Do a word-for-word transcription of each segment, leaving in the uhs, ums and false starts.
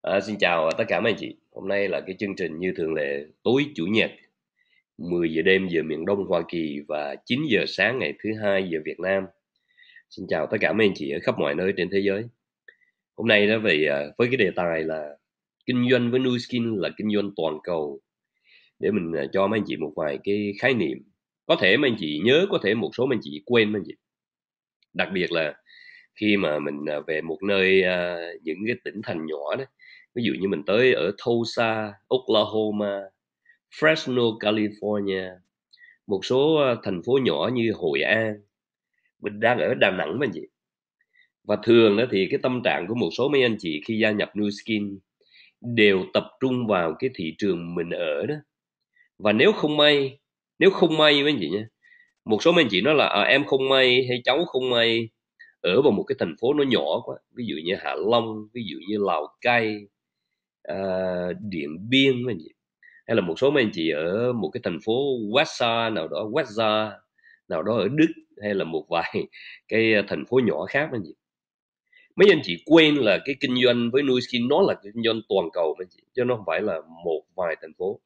À, xin chào tất cả mấy anh chị. Hôm nay là cái chương trình như thường lệ tối chủ nhật mười giờ đêm giờ miền Đông Hoa Kỳ và chín giờ sáng ngày thứ hai giờ Việt Nam. Xin chào tất cả mấy anh chị ở khắp mọi nơi trên thế giới. Hôm nay đó về à, với cái đề tài là kinh doanh với Nu Skin là kinh doanh toàn cầu, để mình à, cho mấy anh chị một vài cái khái niệm. Có thể mấy anh chị nhớ, có thể một số mấy anh chị quên mấy anh chị. Đặc biệt là khi mà mình à, về một nơi à, những cái tỉnh thành nhỏ đó, ví dụ như mình tới ở Tulsa, Oklahoma, Fresno, California, một số à, thành phố nhỏ như Hội An, mình đang ở Đà Nẵng mà chị. Và thường đó thì cái tâm trạng của một số mấy anh chị khi gia nhập Nu Skin đều tập trung vào cái thị trường mình ở đó. Và nếu không may, nếu không may mấy anh chị nha, một số mấy anh chị nói là à, em không may hay cháu không may ở vào một cái thành phố nó nhỏ quá, ví dụ như Hạ Long, ví dụ như Lào Cai, à, Điện Biên mấy anh chị, hay là một số mấy anh chị ở một cái thành phố Warsaw nào đó, Warsaw nào đó ở Đức, hay là một vài cái thành phố nhỏ khác mấy anh chị. Mấy anh chị quên là cái kinh doanh với Nu Skin nó là kinh doanh toàn cầu mấy anh chị, chứ nó không phải là một vài thành phố.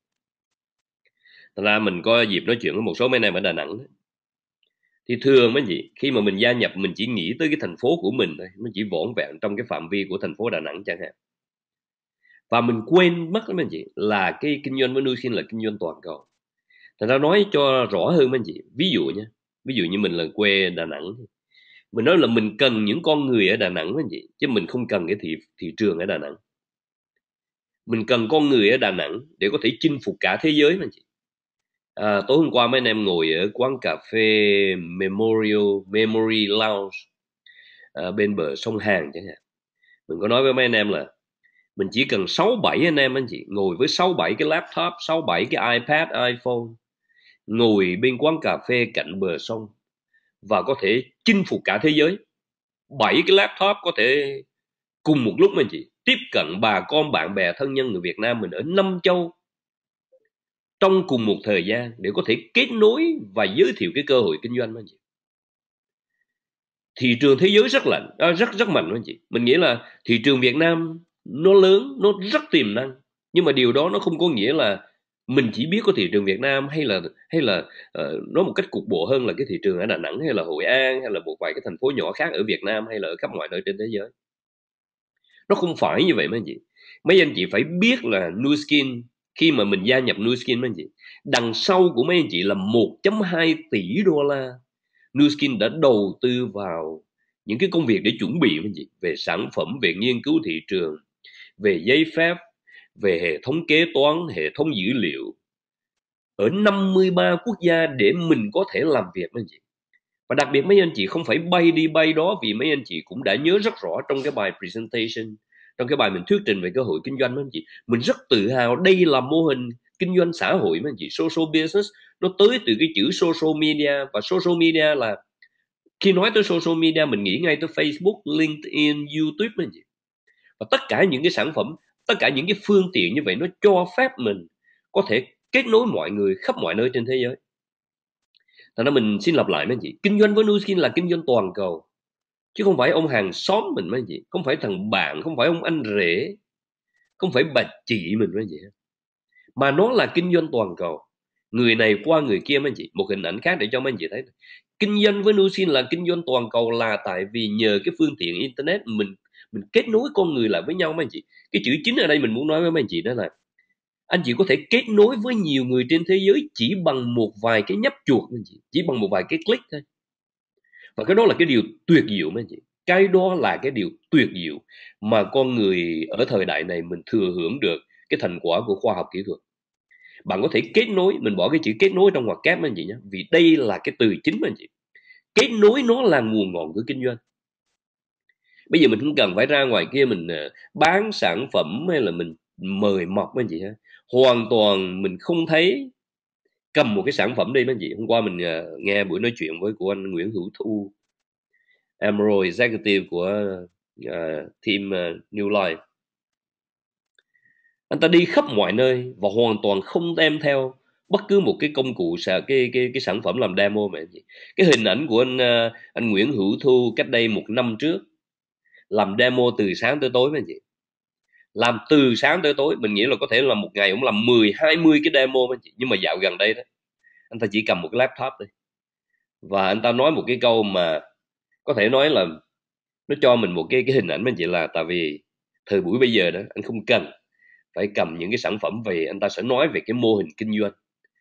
Thật ra mình có dịp nói chuyện với một số mấy anh em ở Đà Nẵng đó. Thì thường mấy anh chị, khi mà mình gia nhập mình chỉ nghĩ tới cái thành phố của mình thôi, nó chỉ vỏn vẹn trong cái phạm vi của thành phố Đà Nẵng chẳng hạn. Và mình quên mất mấy anh chị là cái kinh doanh với Nu Skin là kinh doanh toàn cầu. Thật ra nói cho rõ hơn mấy anh chị, ví dụ nha, ví dụ như mình là quê Đà Nẵng, mình nói là mình cần những con người ở Đà Nẵng mấy anh chị, chứ mình không cần cái thị thị trường ở Đà Nẵng. Mình cần con người ở Đà Nẵng để có thể chinh phục cả thế giới mấy anh chị. À, tối hôm qua mấy anh em ngồi ở quán cà phê Memorial Memory Lounge à, bên bờ sông Hàn chẳng hạn, mình có nói với mấy anh em là mình chỉ cần sáu bảy anh em anh chị ngồi với sáu bảy cái laptop, sáu bảy cái iPad, iPhone, ngồi bên quán cà phê cạnh bờ sông và có thể chinh phục cả thế giới. Bảy cái laptop có thể cùng một lúc mà anh chị tiếp cận bà con bạn bè thân nhân người Việt Nam mình ở năm châu trong cùng một thời gian để có thể kết nối và giới thiệu cái cơ hội kinh doanh anh chị. Thị trường thế giới rất lạnh, à, rất rất mạnh anh chị. Mình nghĩ là thị trường Việt Nam nó lớn, nó rất tiềm năng, nhưng mà điều đó nó không có nghĩa là mình chỉ biết có thị trường Việt Nam, hay là hay là uh, nói một cách cục bộ hơn là cái thị trường ở Đà Nẵng hay là Hội An hay là một vài cái thành phố nhỏ khác ở Việt Nam hay là ở khắp mọi nơi trên thế giới. Nó không phải như vậy mấy anh chị. Mấy anh chị phải biết là Nu Skin, khi mà mình gia nhập Nu Skin mấy anh chị, đằng sau của mấy anh chị là một phẩy hai tỷ đô la. Nu Skin đã đầu tư vào những cái công việc để chuẩn bị mấy anh chị, về sản phẩm, về nghiên cứu thị trường, về giấy phép, về hệ thống kế toán, hệ thống dữ liệu ở năm mươi ba quốc gia để mình có thể làm việc mấy anh chị. Và đặc biệt mấy anh chị không phải bay đi bay đó, vì mấy anh chị cũng đã nhớ rất rõ trong cái bài presentation, trong cái bài mình thuyết trình về cơ hội kinh doanh mấy anh chị, mình rất tự hào đây là mô hình kinh doanh xã hội mấy anh chị, social business. Nó tới từ cái chữ social media, và social media là, khi nói tới social media mình nghĩ ngay tới Facebook, LinkedIn, YouTube mấy anh chị. Và tất cả những cái sản phẩm, tất cả những cái phương tiện như vậy nó cho phép mình có thể kết nối mọi người khắp mọi nơi trên thế giới. Thành ra mình xin lặp lại mấy anh chị, kinh doanh với Nu Skin là kinh doanh toàn cầu, chứ không phải ông hàng xóm mình mấy anh chị, không phải thằng bạn, không phải ông anh rể, không phải bà chị mình mấy anh chị, mà nó là kinh doanh toàn cầu. Người này qua người kia mấy anh chị. Một hình ảnh khác để cho mấy anh chị thấy, kinh doanh với Nu Skin là kinh doanh toàn cầu là tại vì nhờ cái phương tiện internet mình mình kết nối con người lại với nhau mấy anh chị. Cái chữ chính ở đây mình muốn nói với mấy anh chị đó là anh chị có thể kết nối với nhiều người trên thế giới chỉ bằng một vài cái nhấp chuột anh chị, chỉ bằng một vài cái click thôi. Và cái đó là cái điều tuyệt diệu mấy anh chị. Cái đó là cái điều tuyệt diệu mà con người ở thời đại này mình thừa hưởng được cái thành quả của khoa học kỹ thuật. Bạn có thể kết nối, mình bỏ cái chữ kết nối trong ngoặc kép mấy anh chị nhé, vì đây là cái từ chính mấy anh chị. Kết nối nó là nguồn ngọn của kinh doanh. Bây giờ mình không cần phải ra ngoài kia mình bán sản phẩm hay là mình mời mọc mấy anh chị ha. Hoàn toàn mình không thấy cầm một cái sản phẩm đi mấy anh chị. Hôm qua mình nghe buổi nói chuyện với của anh Nguyễn Hữu Thu, Emerald Executive của uh, team uh, New Life. Anh ta đi khắp mọi nơi và hoàn toàn không đem theo bất cứ một cái công cụ, cái cái cái sản phẩm làm demo mà anh chị. Cái hình ảnh của anh uh, anh Nguyễn Hữu Thu cách đây một năm trước làm demo từ sáng tới tối mấy anh chị. làm từ sáng tới tối. Mình nghĩ là có thể là một ngày cũng làm mười hai mươi cái demo anh chị. Nhưng mà dạo gần đây đó, anh ta chỉ cầm một cái laptop thôi, và anh ta nói một cái câu mà có thể nói là nó cho mình một cái cái hình ảnh anh chị, là tại vì thời buổi bây giờ đó, anh không cần phải cầm những cái sản phẩm về, anh ta sẽ nói về cái mô hình kinh doanh,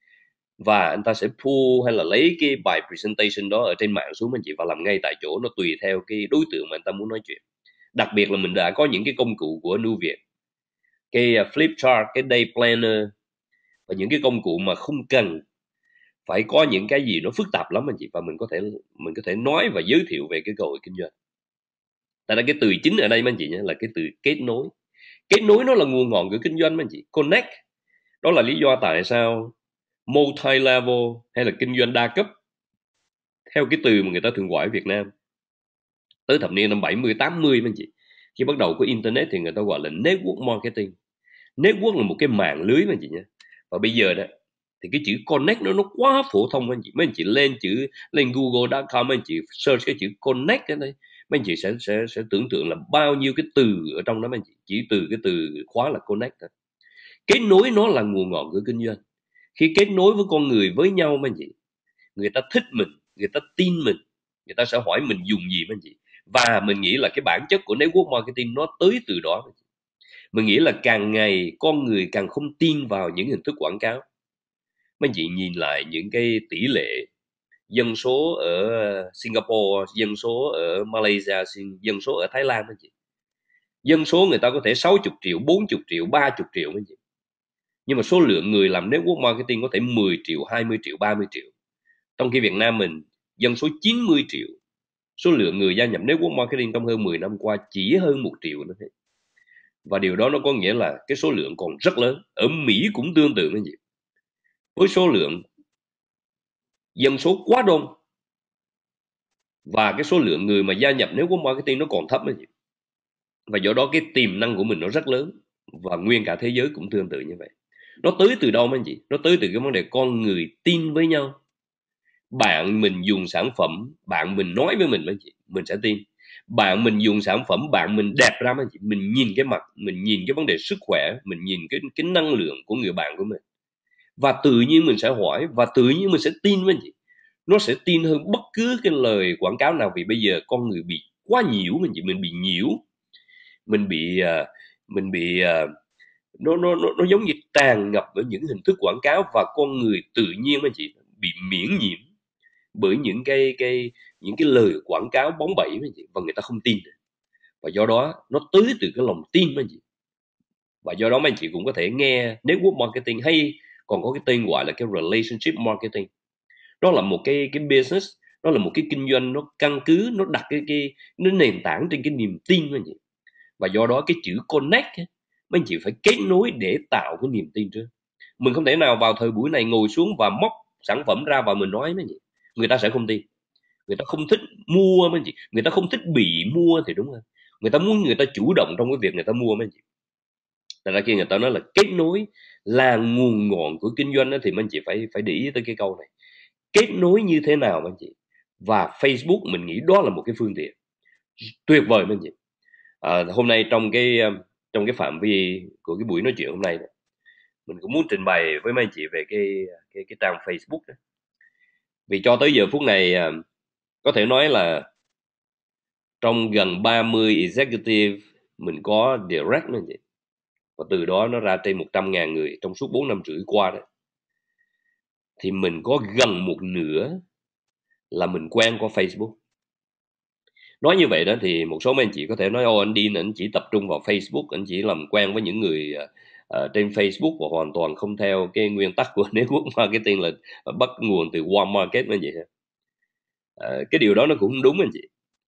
và anh ta sẽ pull hay là lấy cái bài presentation đó ở trên mạng xuống anh chị, và làm ngay tại chỗ, nó tùy theo cái đối tượng mà anh ta muốn nói chuyện. Đặc biệt là mình đã có những cái công cụ của Nu Việt, cái flip chart, cái day planner, và những cái công cụ mà không cần phải có những cái gì nó phức tạp lắm anh chị, và mình có thể mình có thể nói và giới thiệu về cái cơ hội kinh doanh. Tại ra cái từ chính ở đây mấy anh chị nhé, là cái từ kết nối. Kết nối nó là nguồn ngọn của kinh doanh mấy anh chị. Connect, đó là lý do tại sao multi-level hay là kinh doanh đa cấp, theo cái từ mà người ta thường gọi ở Việt Nam, tới thập niên năm bảy mươi tám mươi mấy anh chị, khi bắt đầu có internet thì người ta gọi là network marketing. Network là một cái mạng lưới mấy anh chị nhé. Và bây giờ đó thì cái chữ connect nó nó quá phổ thông mấy anh chị. Mấy anh chị lên chữ lên google chấm com, mấy anh chị search cái chữ connect ở đây, mấy anh chị sẽ sẽ sẽ tưởng tượng là bao nhiêu cái từ ở trong đó mấy anh chị. Chỉ từ cái từ khóa là connect thôi. Kết nối nó là nguồn ngọn của kinh doanh. Khi kết nối với con người với nhau mấy anh chị, người ta thích mình, người ta tin mình, người ta sẽ hỏi mình dùng gì mấy anh chị. Và mình nghĩ là cái bản chất của network marketing nó tới từ đó. Mình nghĩ là càng ngày con người càng không tin vào những hình thức quảng cáo. Mấy anh chị nhìn lại những cái tỷ lệ dân số ở Singapore, dân số ở Malaysia, dân số ở Thái Lan mấy anh chị. Dân số người ta có thể sáu mươi triệu, bốn mươi triệu, ba mươi triệu mấy anh chị. Nhưng mà số lượng người làm network marketing có thể mười triệu, hai mươi triệu, ba mươi triệu. Trong khi Việt Nam mình dân số chín mươi triệu, số lượng người gia nhập network marketing trong hơn mười năm qua chỉ hơn một triệu nữa. Và điều đó nó có nghĩa là cái số lượng còn rất lớn. Ở Mỹ cũng tương tự như vậy. Với số lượng dân số quá đông và cái số lượng người mà gia nhập network marketing nó còn thấp như vậy. Và do đó cái tiềm năng của mình nó rất lớn. Và nguyên cả thế giới cũng tương tự như vậy. Nó tới từ đâu mấy anh chị? Nó tới từ cái vấn đề con người tin với nhau. Bạn mình dùng sản phẩm, bạn mình nói với mình mấy anh chị, mình sẽ tin. Bạn mình dùng sản phẩm, bạn mình đẹp ra mấy anh chị, mình nhìn cái mặt, mình nhìn cái vấn đề sức khỏe, mình nhìn cái, cái năng lượng của người bạn của mình, và tự nhiên mình sẽ hỏi, và tự nhiên mình sẽ tin với anh chị. Nó sẽ tin hơn bất cứ cái lời quảng cáo nào, vì bây giờ con người bị quá nhiễu mình chị, mình bị nhiễu, mình bị uh, mình bị uh, nó nó nó nó giống như tràn ngập với những hình thức quảng cáo, và con người tự nhiên anh chị bị miễn nhiễm bởi những cái cái những cái lời quảng cáo bóng bẩy anh chị, và người ta không tin. Và do đó nó tới từ cái lòng tin anh chị. Và do đó mấy anh chị cũng có thể nghe network marketing, hay còn có cái tên gọi là cái relationship marketing. Đó là một cái cái business, đó là một cái kinh doanh, nó căn cứ, nó đặt cái cái nó nền tảng trên cái niềm tin anh chị. Và do đó cái chữ connect mấy anh chị phải kết nối để tạo cái niềm tin trước. Mình không thể nào vào thời buổi này ngồi xuống và móc sản phẩm ra và mình nói mấy anh chị, người ta sẽ không tin. Người ta không thích mua mấy anh chị, người ta không thích bị mua thì đúng không? Người ta muốn người ta chủ động trong cái việc người ta mua mấy anh chị. Tại ra khi người ta nói là kết nối là nguồn ngọn của kinh doanh đó, thì mấy anh chị phải phải để ý tới cái câu này. Kết nối như thế nào mấy anh chị? Và Facebook mình nghĩ đó là một cái phương tiện tuyệt vời mấy anh chị. À, hôm nay trong cái trong cái phạm vi của cái buổi nói chuyện hôm nay này, mình cũng muốn trình bày với mấy anh chị về cái cái cái trang Facebook đó. Vì cho tới giờ phút này có thể nói là trong gần ba mươi executive mình có direct mấy anh chị. Và từ đó nó ra trên một trăm ngàn người trong suốt bốn năm rưỡi qua đó. Thì mình có gần một nửa là mình quen qua Facebook. Nói như vậy đó thì một số mấy anh chị có thể nói ô anh Dean anh chỉ tập trung vào Facebook, anh chỉ làm quen với những người uh, trên Facebook và hoàn toàn không theo cái nguyên tắc của network marketing là bắt nguồn từ warm market như vậy. Uh, cái điều đó nó cũng không đúng anh chị.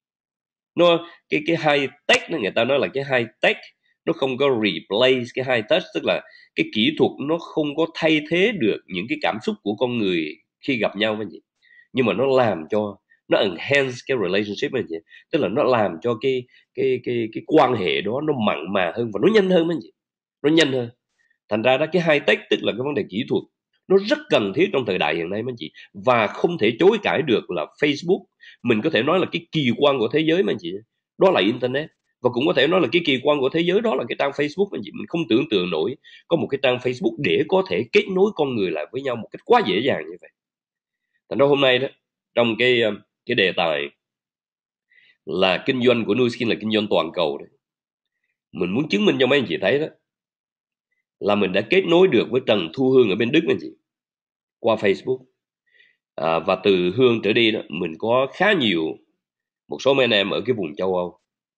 Nó cái cái high tech nó người ta nói là cái high tech nó không có replace cái high touch, tức là cái kỹ thuật nó không có thay thế được những cái cảm xúc của con người khi gặp nhau anh chị. Nhưng mà nó làm cho nó enhance cái relationship anh chị, tức là nó làm cho cái cái cái cái quan hệ đó nó mặn mà hơn và nó nhanh hơn anh chị, nó nhanh hơn. Thành ra đó cái high tech tức là cái vấn đề kỹ thuật nó rất cần thiết trong thời đại hiện nay anh chị, và không thể chối cãi được là Facebook mình có thể nói là cái kỳ quan của thế giới anh chị, đó là internet. Và cũng có thể nói là cái kỳ quan của thế giới đó là cái trang Facebook. Anh chị, mình không tưởng tượng nổi có một cái trang Facebook để có thể kết nối con người lại với nhau một cách quá dễ dàng như vậy. Thành ra hôm nay đó, trong cái cái đề tài là kinh doanh của Nu Skin là kinh doanh toàn cầu đấy, mình muốn chứng minh cho mấy anh chị thấy đó là mình đã kết nối được với Trần Thu Hương ở bên Đức anh chị, qua Facebook. À, và từ Hương trở đi đó, mình có khá nhiều một số mấy anh em ở cái vùng châu Âu.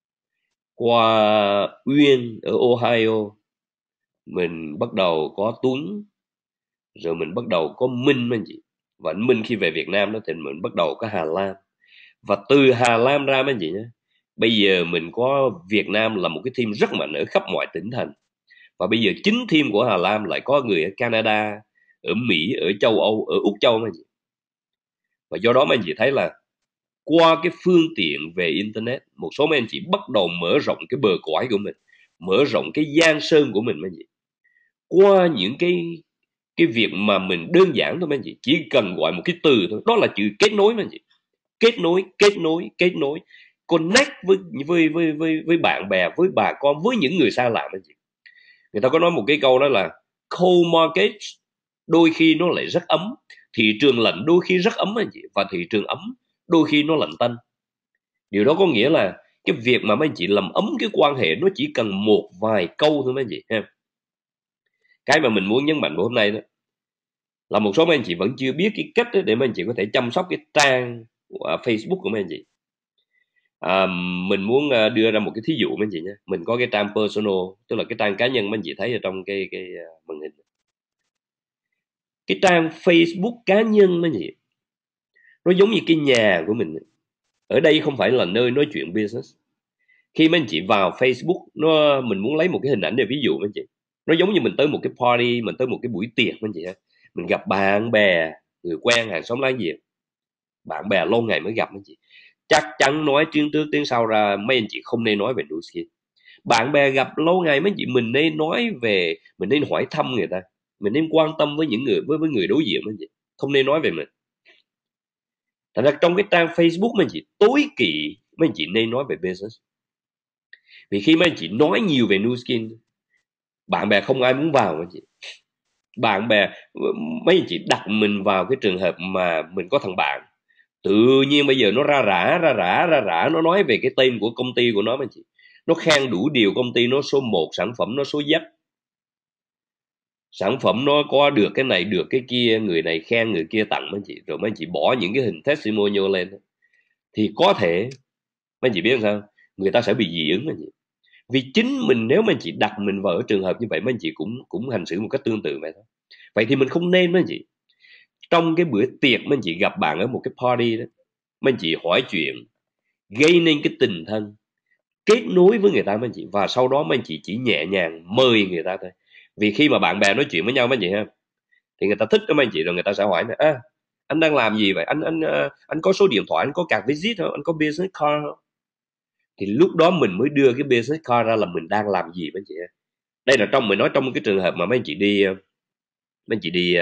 Qua Uyên ở Ohio, mình bắt đầu có Tuấn, rồi mình bắt đầu có Minh anh chị. Và anh Minh khi về Việt Nam đó thì mình bắt đầu có Hà Lam. Và từ Hà Lam ra mấy anh chị nhé, bây giờ mình có Việt Nam là một cái team rất mạnh ở khắp mọi tỉnh thành. Và bây giờ chính team của Hà Lam lại có người ở Canada, ở Mỹ, ở châu Âu, ở Úc Châu mấy anh chị. Và do đó mấy anh chị thấy là qua cái phương tiện về Internet, một số mấy anh chị bắt đầu mở rộng cái bờ cõi của mình, mở rộng cái giang sơn của mình mấy anh chị. Qua những cái cái việc mà mình đơn giản thôi mấy anh chị, chỉ cần gọi một cái từ thôi, đó là chữ kết nối mấy anh chị. Kết nối, kết nối, kết nối, connect với với với với, với bạn bè, với bà con, với những người xa lạ mấy anh chị. Người ta có nói một cái câu đó là cold market đôi khi nó lại rất ấm, thị trường lạnh đôi khi rất ấm anh chị, và thị trường ấm đôi khi nó lạnh tanh. Điều đó có nghĩa là cái việc mà mấy anh chị làm ấm cái quan hệ nó chỉ cần một vài câu thôi mấy anh chị ha. Cái mà mình muốn nhấn mạnh hôm nay đó là một số mấy anh chị vẫn chưa biết cái cách để mấy anh chị có thể chăm sóc cái trang uh, Facebook của mấy anh chị. À, mình muốn uh, đưa ra một cái thí dụ mấy anh chị nhé. Mình có cái trang personal, tức là cái trang cá nhân mấy anh chị thấy ở trong cái cái uh, màn hình. Cái trang Facebook cá nhân mấy anh chị, nó giống như cái nhà của mình. Ở đây không phải là nơi nói chuyện business. Khi mấy anh chị vào Facebook, nó mình muốn lấy một cái hình ảnh để ví dụ mấy anh chị, nó giống như mình tới một cái party, mình tới một cái buổi tiệc mấy anh chị ha. Mình gặp bạn bè, người quen, hàng xóm láng giềng, bạn bè lâu ngày mới gặp mấy anh chị. Chắc chắn nói tiếng trước tiếng sau ra mấy anh chị không nên nói về Nu Skin. Bạn bè gặp lâu ngày mấy anh chị, mình nên nói về, mình nên hỏi thăm người ta, mình nên quan tâm với những người với với người đối diện mấy anh chị, không nên nói về mình. Thật ra trong cái trang Facebook mấy anh chị, tối kỵ mấy anh chị nên nói về business. Vì khi mấy anh chị nói nhiều về Nu Skin, bạn bè không ai muốn vào mấy anh chị. Bạn bè, mấy anh chị đặt mình vào cái trường hợp mà mình có thằng bạn, tự nhiên bây giờ nó ra rã ra rã ra rã nó nói về cái tên của công ty của nó mấy anh chị, nó khen đủ điều công ty nó số một, sản phẩm nó số Z, sản phẩm nó có được cái này được cái kia, người này khen người kia tặng mấy anh chị, rồi mấy anh chị bỏ những cái hình testimonial lên, thì có thể mấy anh chị biết sao, người ta sẽ bị dị ứng mấy anh chị. Vì chính mình, nếu mà anh chị đặt mình vào ở trường hợp như vậy, mấy anh chị cũng cũng hành xử một cách tương tự vậy thôi. Vậy thì mình không nên mấy anh chị, trong cái bữa tiệc mấy anh chị gặp bạn ở một cái party đó, mấy anh chị hỏi chuyện, gây nên cái tình thân, kết nối với người ta mấy anh chị, và sau đó mấy anh chị chỉ nhẹ nhàng mời người ta thôi. Vì khi mà bạn bè nói chuyện với nhau mấy anh chị ha, thì người ta thích đó mấy anh chị, rồi người ta sẽ hỏi là à, anh đang làm gì vậy, anh anh uh, anh có số điện thoại, anh có card visit không, anh có business card không? Thì lúc đó mình mới đưa cái business card ra là mình đang làm gì mấy anh chị ha. Đây là trong mình nói trong cái trường hợp mà mấy anh chị đi mấy anh chị đi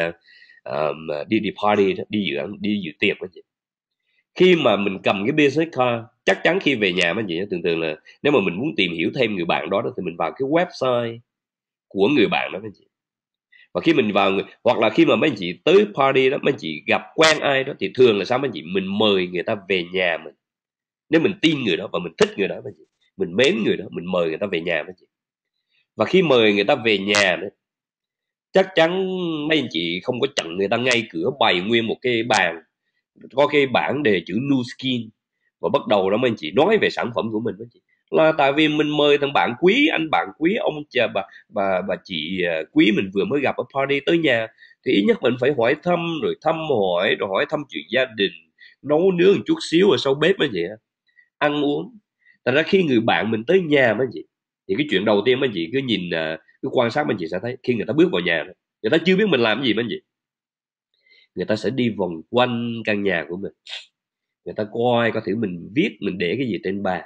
uh, đi đi party đó, đi dự đi dự tiệc mấy anh chị. Khi mà mình cầm cái business card, chắc chắn khi về nhà mấy anh chị, thường thường là nếu mà mình muốn tìm hiểu thêm người bạn đó, đó thì mình vào cái website của người bạn đó mấy anh chị. Và khi mình vào, hoặc là khi mà mấy anh chị tới party đó, mấy anh chị gặp quen ai đó, thì thường là sao mấy anh chị, mình mời người ta về nhà mình. Nếu mình tin người đó và mình thích người đó mấy anh chị, mình mến người đó, mình mời người ta về nhà mấy anh chị. Và khi mời người ta về nhà đó, chắc chắn mấy anh chị không có chặn người ta ngay cửa, bày nguyên một cái bàn, có cái bảng đề chữ Nu Skin, và bắt đầu đó mấy anh chị nói về sản phẩm của mình mấy anh chị. Là tại vì mình mời thằng bạn quý, anh bạn quý, ông cha bà bà bà chị quý mình vừa mới gặp ở party tới nhà, thì ít nhất mình phải hỏi thăm, rồi thăm hỏi, rồi hỏi thăm chuyện gia đình, nấu nướng một chút xíu ở sau bếp mấy anh chị, ăn uống. Thành ra khi người bạn mình tới nhà mấy anh chị, thì cái chuyện đầu tiên mấy anh chị cứ nhìn, cứ quan sát mấy anh chị sẽ thấy, khi người ta bước vào nhà, người ta chưa biết mình làm cái gì mấy anh chị, người ta sẽ đi vòng quanh căn nhà của mình, người ta coi coi thử mình viết, mình để cái gì trên bàn,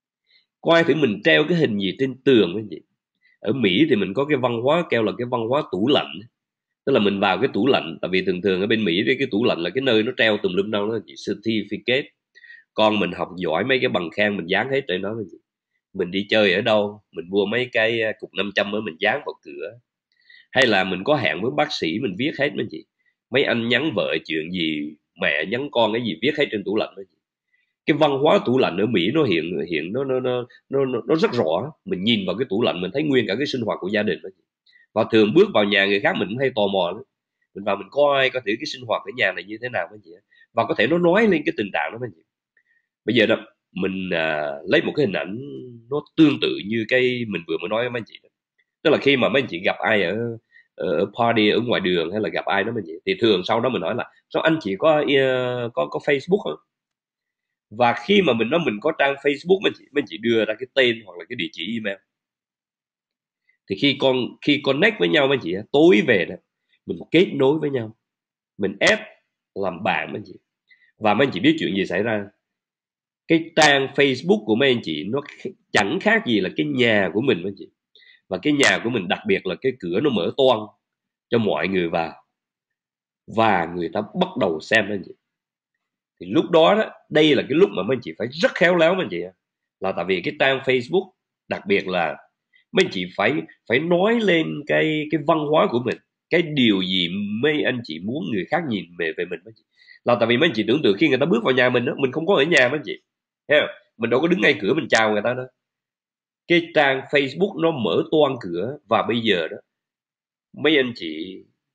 coi thử mình treo cái hình gì trên tường mấy anh chị. Ở Mỹ thì mình có cái văn hóa kêu là cái văn hóa tủ lạnh, tức là mình vào cái tủ lạnh, tại vì thường thường ở bên Mỹ cái tủ lạnh là cái nơi nó treo tùm lum đâu đó chị, certificate, con mình học giỏi mấy cái bằng khen mình dán hết trên đó mấy chị. mình đi chơi ở đâu, mình mua mấy cái à, cục năm trăm mới mình dán vào cửa, hay là mình có hẹn với bác sĩ mình viết hết mấy anh chị. Mấy anh nhắn vợ chuyện gì, mẹ nhắn con cái gì viết hết trên tủ lạnh mấy anh chị. Cái văn hóa tủ lạnh ở Mỹ nó hiện hiện nó nó nó nó, nó nó rất rõ. Mình nhìn vào cái tủ lạnh mình thấy nguyên cả cái sinh hoạt của gia đình mấy anh chị. Và thường bước vào nhà người khác mình cũng hay tò mò lắm. Mình vào mình coi coi thử cái sinh hoạt ở nhà này như thế nào mấy anh chị, và có thể nó nói lên cái tình trạng đó mấy anh chị. Bây giờ đó mình à, lấy một cái hình ảnh nó tương tự như cái mình vừa mới nói với mấy anh chị đó. Tức là khi mà mấy anh chị gặp ai ở ở party ở ngoài đường, hay là gặp ai đó mấy anh chị, thì thường sau đó mình nói là sao anh chị có uh, có có Facebook không. Và khi mà mình nói mình có trang Facebook, mấy anh chị mấy anh chị đưa ra cái tên hoặc là cái địa chỉ email, thì khi con khi connect với nhau mấy anh chị, tối về đó mình kết nối với nhau, mình ép làm bạn mấy anh chị. Và mấy anh chị biết chuyện gì xảy ra, cái trang Facebook của mấy anh chị nó chẳng khác gì là cái nhà của mình mấy anh chị. Và cái nhà của mình đặc biệt là cái cửa nó mở toang cho mọi người vào, và người ta bắt đầu xem mấy anh chị. Thì lúc đó, đó đây là cái lúc mà mấy anh chị phải rất khéo léo mấy anh chị, là tại vì cái trang Facebook đặc biệt là mấy anh chị phải phải nói lên cái cái văn hóa của mình, cái điều gì mấy anh chị muốn người khác nhìn về về mình mấy anh chị. Là tại vì mấy anh chị tưởng tượng khi người ta bước vào nhà mình đó, mình không có ở nhà mấy anh chị, thấy không? Mình đâu có đứng ngay cửa mình chào người ta đâu. Cái trang Facebook nó mở toang cửa, và bây giờ đó mấy anh chị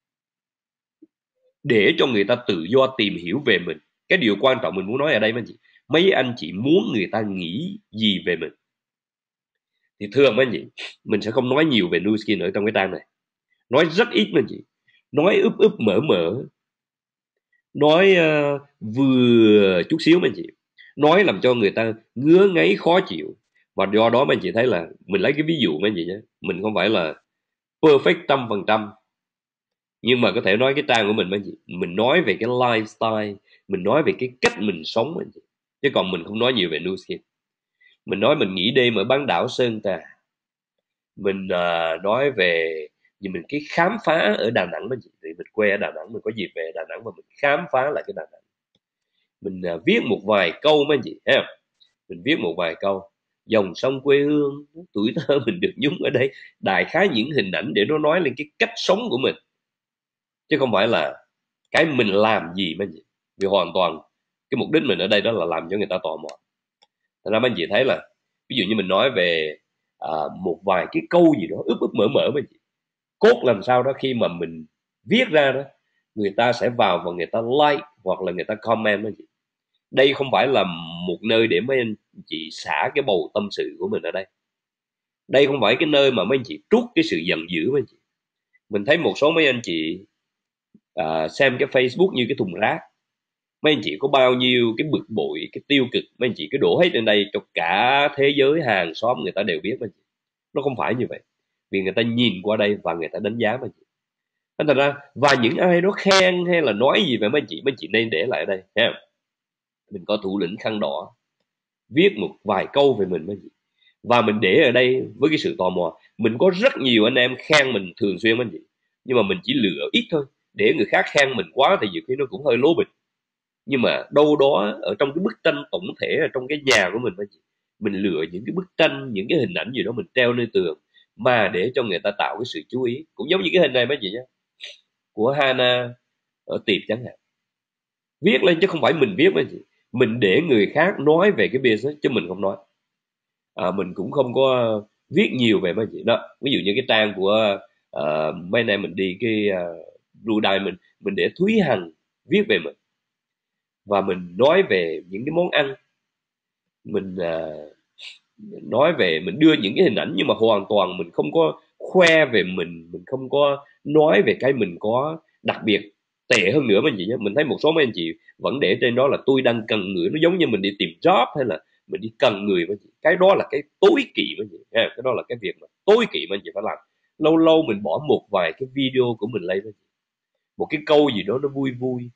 để cho người ta tự do tìm hiểu về mình. Cái điều quan trọng mình muốn nói ở đây mấy anh chị, mấy anh chị muốn người ta nghĩ gì về mình. Thì thường mấy anh chị, mình sẽ không nói nhiều về Nu Skin ở trong cái trang này, nói rất ít mấy anh chị, nói úp úp mở mở, nói uh, vừa chút xíu mấy anh chị, nói làm cho người ta ngứa ngáy khó chịu. Và do đó mấy anh chị thấy là mình lấy cái ví dụ mấy anh chị nhé, mình không phải là perfect trăm phần trăm, nhưng mà có thể nói cái trang của mình mấy anh chị, mình nói về cái lifestyle, mình nói về cái cách mình sống mấy anh chị. Chứ còn mình không nói nhiều về Nu Skin. Mình nói mình nghỉ đêm ở bán đảo Sơn Trà, mình uh, nói về vì mình cái khám phá ở Đà Nẵng mấy anh chị, thì mình quê ở Đà Nẵng, mình có dịp về Đà Nẵng và mình khám phá lại cái Đà Nẵng. Mình uh, viết một vài câu mấy anh chị thấy không, mình viết một vài câu dòng sông quê hương, tuổi thơ mình được nhúng ở đây, đại khái những hình ảnh để nó nói lên cái cách sống của mình, chứ không phải là cái mình làm gì mấy anh chị. Vì hoàn toàn cái mục đích mình ở đây đó là làm cho người ta tò mò. Thành ra mấy anh chị thấy là ví dụ như mình nói về à, một vài cái câu gì đó ướp ướp mở mở mấy anh chị, cốt làm sao đó khi mà mình viết ra đó, người ta sẽ vào và người ta like hoặc là người ta comment mấy anh chị. Đây không phải là một nơi để mấy anh chị xả cái bầu tâm sự của mình ở đây. Đây không phải cái nơi mà mấy anh chị trút cái sự giận dữ mấy anh chị. Mình thấy một số mấy anh chị à, xem cái Facebook như cái thùng rác. Mấy anh chị có bao nhiêu cái bực bội, cái tiêu cực, mấy anh chị cứ đổ hết lên đây cho cả thế giới hàng xóm người ta đều biết mấy anh chị. Nó không phải như vậy. Vì người ta nhìn qua đây và người ta đánh giá mấy anh chị. Thành ra và những ai đó khen hay là nói gì về mấy anh chị, mấy anh chị nên để lại ở đây ha. Mình có thủ lĩnh khăn đỏ viết một vài câu về mình mấy anh chị, và mình để ở đây với cái sự tò mò. Mình có rất nhiều anh em khen mình thường xuyên mấy anh chị, nhưng mà mình chỉ lựa ít thôi. Để người khác khen mình quá thì nhiều khi nó cũng hơi lố bịch. Nhưng mà đâu đó ở trong cái bức tranh tổng thể ở trong cái nhà của mình mấy anh chị, mình lựa những cái bức tranh, những cái hình ảnh gì đó mình treo lên tường, mà để cho người ta tạo cái sự chú ý. Cũng giống như cái hình này mấy anh chị nhé, của Hana ở tiệp chẳng hạn, viết lên chứ không phải mình viết mấy anh chị. Mình để người khác nói về cái business chứ mình không nói. À, mình cũng không có viết nhiều về mấy anh chị đó. Ví dụ như cái trang của uh, mấy anh em mình đi cái uh, Blue Diamond, mình để Thúy Hằng viết về mình, và mình nói về những cái món ăn, mình uh, nói về, mình đưa những cái hình ảnh, nhưng mà hoàn toàn mình không có khoe về mình, mình không có nói về cái mình có đặc biệt. Tệ hơn nữa mấy anh chị nhé, mình thấy một số mấy anh chị vẫn để trên đó là tôi đang cần người, nó giống như mình đi tìm job hay là mình đi cần người mấy anh chị. Cái đó là cái tối kỵ mấy anh chị ha, cái đó là cái việc mà tối kỵ mấy anh chị phải làm. Lâu lâu mình bỏ một vài cái video của mình lên mấy anh chị, một cái câu gì đó nó vui vui.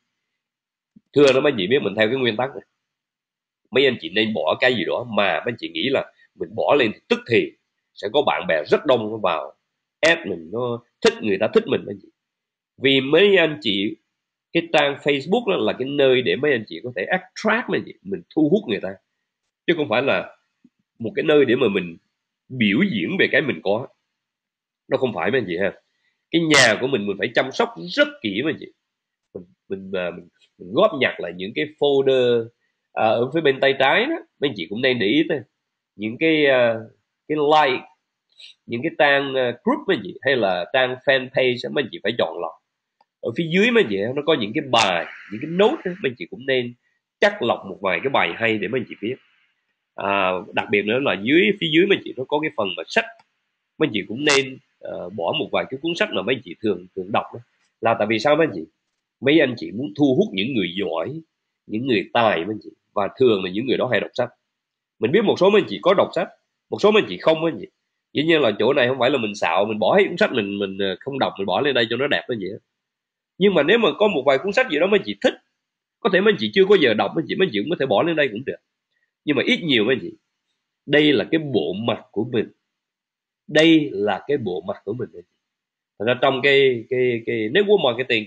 Thưa nó mấy anh chị biết mình theo cái nguyên tắc này, mấy anh chị nên bỏ cái gì đó mà mấy anh chị nghĩ là mình bỏ lên thì tức thì sẽ có bạn bè rất đông nó vào ép mình, nó thích, người ta thích mình mấy anh chị. Vì mấy anh chị, cái trang Facebook đó là cái nơi để mấy anh chị có thể attract mấy anh chị, mình thu hút người ta, chứ không phải là một cái nơi để mà mình biểu diễn về cái mình có. Nó không phải mấy anh chị ha. Cái nhà của mình mình phải chăm sóc rất kỹ mấy anh chị. Mình mình, à, mình, mình góp nhặt lại những cái folder à, ở phía bên tay trái đó, mấy anh chị cũng nên để ý tới những cái à, cái like, những cái trang à, group mấy anh chị, hay là trang fanpage mấy anh chị phải chọn lọc. Ở phía dưới mấy anh chị nó có những cái bài, những cái note đó, mấy anh chị cũng nên chắc lọc một vài cái bài hay để mấy anh chị biết. À, đặc biệt nữa là dưới phía dưới mấy anh chị nó có cái phần mà sách, mấy anh chị cũng nên uh, bỏ một vài cái cuốn sách mà mấy anh chị thường thường đọc đó. Là tại vì sao mấy anh chị? Mấy anh chị muốn thu hút những người giỏi, những người tài mấy anh chị, và thường là những người đó hay đọc sách. Mình biết một số mấy anh chị có đọc sách, một số mấy anh chị không mấy anh chị. Dĩ nhiên là chỗ này không phải là mình xạo, mình bỏ hết cuốn sách mình mình không đọc, mình bỏ lên đây cho nó đẹp mấy anh chị. Nhưng mà nếu mà có một vài cuốn sách gì đó mấy anh chị thích, có thể mấy anh chị chưa có giờ đọc, mấy anh chị mấy anh chị cũng có thể bỏ lên đây cũng được. Nhưng mà ít nhiều mấy anh chị, đây là cái bộ mặt của mình, đây là cái bộ mặt của mình. Thật ra trong cái cái cái network marketing,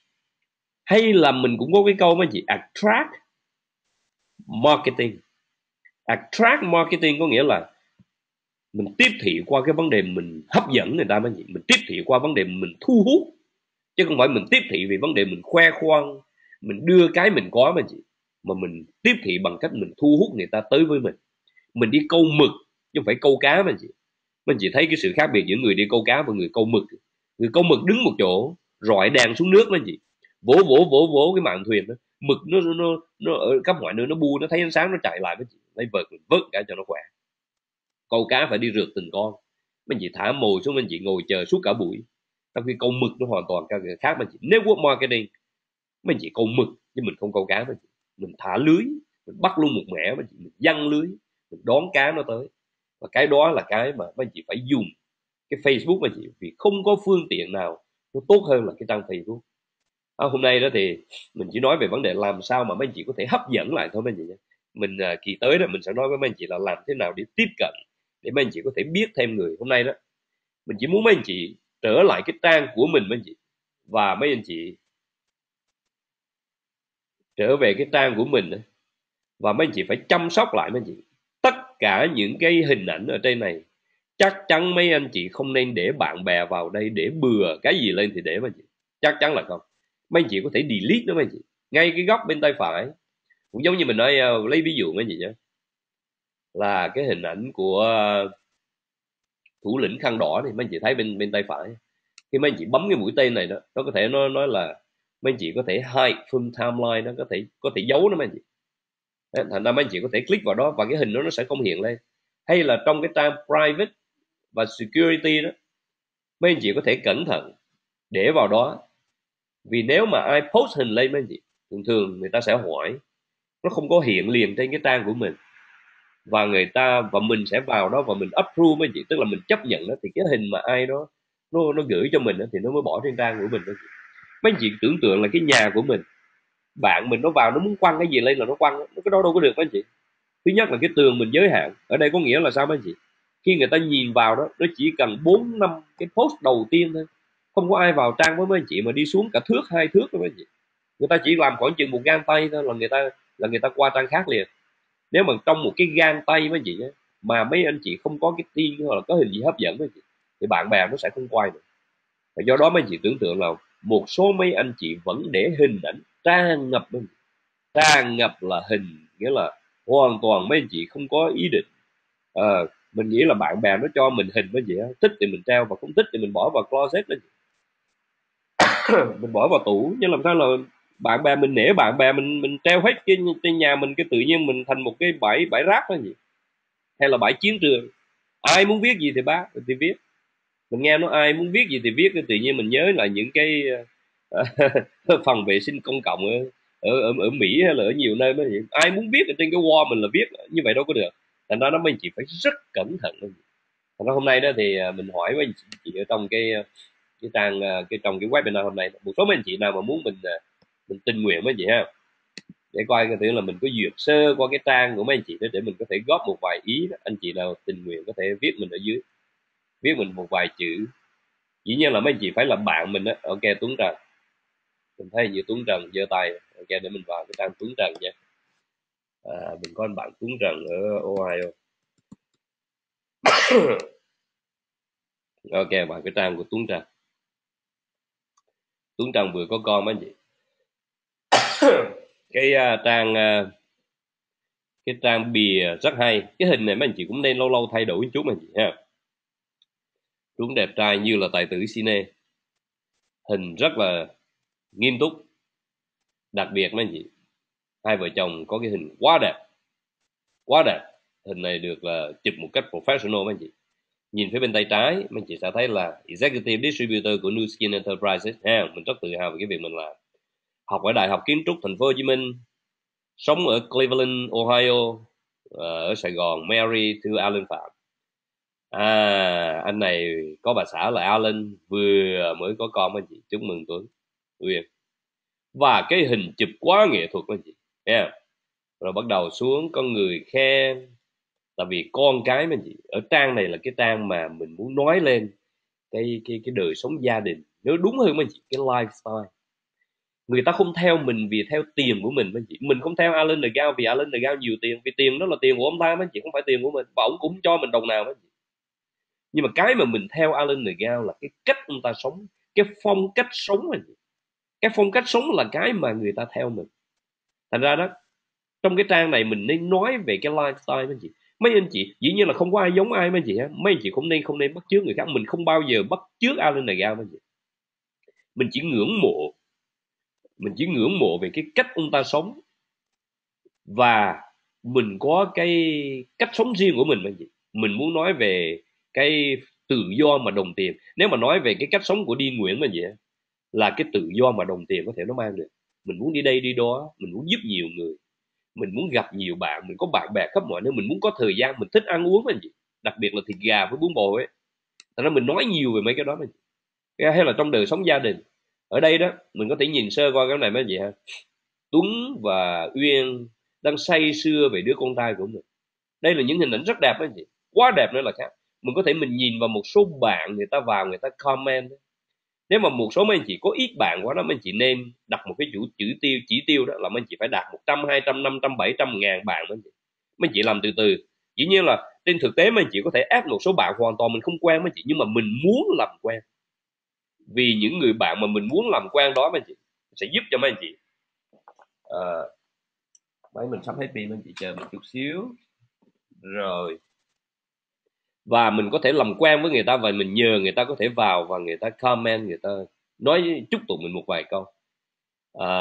hay là mình cũng có cái câu mấy anh chị, attract marketing. Attract marketing có nghĩa là mình tiếp thị qua cái vấn đề mình hấp dẫn người ta mấy anh chị, mình tiếp thị qua vấn đề mình thu hút, chứ không phải mình tiếp thị vì vấn đề mình khoe khoang, mình đưa cái mình có mấy anh chị, mà mình tiếp thị bằng cách mình thu hút người ta tới với mình. Mình đi câu mực chứ không phải câu cá mấy anh chị. Mấy anh chị thấy cái sự khác biệt giữa người đi câu cá và người câu mực. Người câu mực đứng một chỗ rọi đèn xuống nước mấy anh chị, vỗ vỗ vỗ vỗ cái mạn thuyền đó, mực nó nó nó ở khắp mọi nơi nó bu, nó thấy ánh sáng nó chạy lại mấy chị, lấy vợt mình vớt cả cho nó khỏe. Câu cá phải đi rượt từng con, mấy anh chị thả mồi xuống, mấy anh chị ngồi chờ suốt cả buổi. Trong khi câu mực nó hoàn toàn khác mấy anh chị. Network marketing, mấy anh chị câu mực chứ mình không câu cá mấy anh chị. Mình thả lưới, mình bắt luôn một mẻ mấy anh chị, mình giăng lưới, mình đón cá nó tới. Và cái đó là cái mà mấy anh chị phải dùng cái Facebook mấy anh chị, vì không có phương tiện nào nó tốt hơn là cái trang Facebook. À, hôm nay đó thì mình chỉ nói về vấn đề làm sao mà mấy anh chị có thể hấp dẫn lại thôi mấy anh chị nhé. Mình à, kỳ tới đó mình sẽ nói với mấy anh chị là làm thế nào để tiếp cận, để mấy anh chị có thể biết thêm người. Hôm nay đó mình chỉ muốn mấy anh chị trở lại cái trang của mình mấy anh chị, và mấy anh chị trở về cái trang của mình, và mấy anh chị phải chăm sóc lại mấy anh chị. Tất cả những cái hình ảnh ở trên này chắc chắn mấy anh chị không nên để bạn bè vào đây để bừa cái gì lên thì để mấy anh chị, chắc chắn là không. Mấy anh chị có thể delete nó mấy anh chị, ngay cái góc bên tay phải. Cũng giống như mình nói, uh, lấy ví dụ mấy anh chị nhé, là cái hình ảnh của uh, thủ lĩnh khăn đỏ thì mấy anh chị thấy bên bên tay phải. Khi mấy anh chị bấm cái mũi tên này đó, nó có thể nó nói là mấy anh chị có thể hide from timeline, nó có thể có thể giấu nó mấy anh chị. Thành ra mấy anh chị có thể click vào đó và cái hình đó nó sẽ không hiện lên. Hay là trong cái trang private và security đó, mấy anh chị có thể cẩn thận để vào đó, vì nếu mà ai post hình lên mấy anh chị, thường thường người ta sẽ hỏi, nó không có hiện liền trên cái trang của mình, và người ta và mình sẽ vào đó và mình approve mấy anh chị, tức là mình chấp nhận đó, thì cái hình mà ai đó nó nó gửi cho mình đó, thì nó mới bỏ trên trang của mình đó. Mấy anh chị tưởng tượng là cái nhà của mình, bạn mình nó vào nó muốn quăng cái gì lên là nó quăng, nó cái đó đâu có được mấy anh chị. Thứ nhất là cái tường mình giới hạn, ở đây có nghĩa là sao mấy anh chị, khi người ta nhìn vào đó, nó chỉ cần bốn năm cái post đầu tiên thôi, không có ai vào trang với mấy anh chị mà đi xuống cả thước hai thước thôi mấy anh chị. Người ta chỉ làm khoảng chừng một gang tay thôi là người ta là người ta qua trang khác liền. Nếu mà trong một cái gang tay mấy anh chị nhé, mà mấy anh chị không có cái tin hoặc là có hình gì hấp dẫn mấy anh chị, thì bạn bè nó sẽ không quay được. Và do đó mấy anh chị tưởng tượng là một số mấy anh chị vẫn để hình ảnh tràn ngập, tràn ngập là hình, nghĩa là hoàn toàn mấy anh chị không có ý định. à, mình nghĩ là bạn bè nó cho mình hình với gì đó, thích thì mình treo, và không thích thì mình bỏ vào closet đó. Mình bỏ vào tủ, nhưng làm sao là bạn bè mình nể bạn bè mình mình treo hết trên, trên nhà mình, cái tự nhiên mình thành một cái bãi bãi rác đó gì, hay là bãi chiến trường. Ai muốn viết gì thì bác thì viết, mình nghe nó ai muốn viết gì thì viết, tự nhiên mình nhớ là những cái uh, phòng vệ sinh công cộng ở, ở ở ở Mỹ hay là ở nhiều nơi đó, ai muốn viết ở trên cái wall mình là viết, như vậy đâu có được. Thành ra nó mình chỉ phải rất cẩn thận. Thành ra hôm nay đó thì mình hỏi với anh chị ở trong cái cái trang cái trong cái webinar hôm nay, một số mấy anh chị nào mà muốn mình mình tình nguyện với anh chị ha, để coi cái thứ là mình có duyệt sơ qua cái trang của mấy anh chị đó, để mình có thể góp một vài ý đó. Anh chị nào tình nguyện có thể viết mình ở dưới, viết mình một vài chữ. Dĩ nhiên là mấy anh chị phải là bạn mình đó. Ok, Tuấn Trần, mình thấy như Tuấn Trần giơ tay, ok, để mình vào cái trang Tuấn Trần nha. À, mình có anh bạn Tuấn Trần ở Ohio. Ok, vào cái trang của Tuấn Trăng. Tuấn Trăng vừa có con mấy anh chị. Cái uh, trang uh, cái trang bìa rất hay. Cái hình này mấy anh chị cũng nên lâu lâu thay đổi một chút mấy anh chị ha. Tuấn đẹp trai như là tài tử cine, hình rất là nghiêm túc. Đặc biệt mấy anh chị, hai vợ chồng có cái hình quá đẹp, quá đẹp. Hình này được là chụp một cách professional mấy anh chị. Nhìn phía bên tay trái, mấy anh chị sẽ thấy là Executive Distributor của Nu Skin Enterprises ha. Mình rất tự hào về cái việc mình làm. Học ở Đại học Kiến trúc Thành phố Hồ Chí Minh, sống ở Cleveland, Ohio, ở Sài Gòn, Mary thưa Alan Phạm. À, anh này có bà xã là Alan, vừa mới có con anh chị. Chúc mừng Tuấn Uyên. Và cái hình chụp quá nghệ thuật anh chị nha. Rồi bắt đầu xuống có người khen, tại vì con cái mình chị, ở trang này là cái trang mà mình muốn nói lên cái cái cái đời sống gia đình, nếu đúng hơn mấy chị, cái lifestyle. Người ta không theo mình vì theo tiền của mình mấy chị. Mình không theo Alan đời Cao vì Alan đời Cao nhiều tiền, vì tiền đó là tiền của ông ta mấy chị, không phải tiền của mình, và ông cũng cho mình đồng nào mấy chị. Nhưng mà cái mà mình theo Alan đời Cao là cái cách ông ta sống, cái phong cách sống mấy chị. Cái phong cách sống là cái mà người ta theo mình. Thành ra đó, trong cái trang này mình nên nói về cái lifestyle mấy anh chị. Mấy anh chị dĩ nhiên là không có ai giống ai mấy anh chị ha. Mấy anh chị không nên không nên bắt chước người khác. Mình không bao giờ bắt chước Alan Nagai mấy anh chị. Mình chỉ ngưỡng mộ, mình chỉ ngưỡng mộ về cái cách ông ta sống, và mình có cái cách sống riêng của mình mấy anh chị. Mình muốn nói về cái tự do mà đồng tiền. Nếu mà nói về cái cách sống của Điên Nguyễn mấy anh chị, là cái tự do mà đồng tiền có thể nó mang được. Mình muốn đi đây đi đó, mình muốn giúp nhiều người, mình muốn gặp nhiều bạn, mình có bạn bè khắp mọi nơi, mình muốn có thời gian, mình thích ăn uống anh chị, đặc biệt là thịt gà với bún bò ấy. Thành ra mình nói nhiều về mấy cái đó anh chị. Hay là trong đời sống gia đình, ở đây đó mình có thể nhìn sơ qua cái này mấy anh chị ha. Tuấn và Uyên đang say sưa về đứa con trai của mình. Đây là những hình ảnh rất đẹp anh chị, quá đẹp nữa là khác. Mình có thể mình nhìn vào một số bạn, người ta vào người ta comment. Nếu mà một số mấy anh chị có ít bạn quá đó, mấy anh chị nên đặt một cái chủ chữ tiêu chỉ tiêu đó là mấy anh chị phải đạt một trăm, hai trăm, năm trăm, bảy trăm ngàn bạn mấy anh chị. Mấy anh chị làm từ từ. Dĩ nhiên là trên thực tế mấy anh chị có thể ép một số bạn hoàn toàn mình không quen mấy anh chị, nhưng mà mình muốn làm quen. Vì những người bạn mà mình muốn làm quen đó mấy anh chị sẽ giúp cho mấy anh chị. À, máy mình sắp hết pin, mấy anh chị chờ một chút xíu. Rồi. Và mình có thể làm quen với người ta, và mình nhờ người ta có thể vào và người ta comment, người ta nói chúc tụng mình một vài câu. À,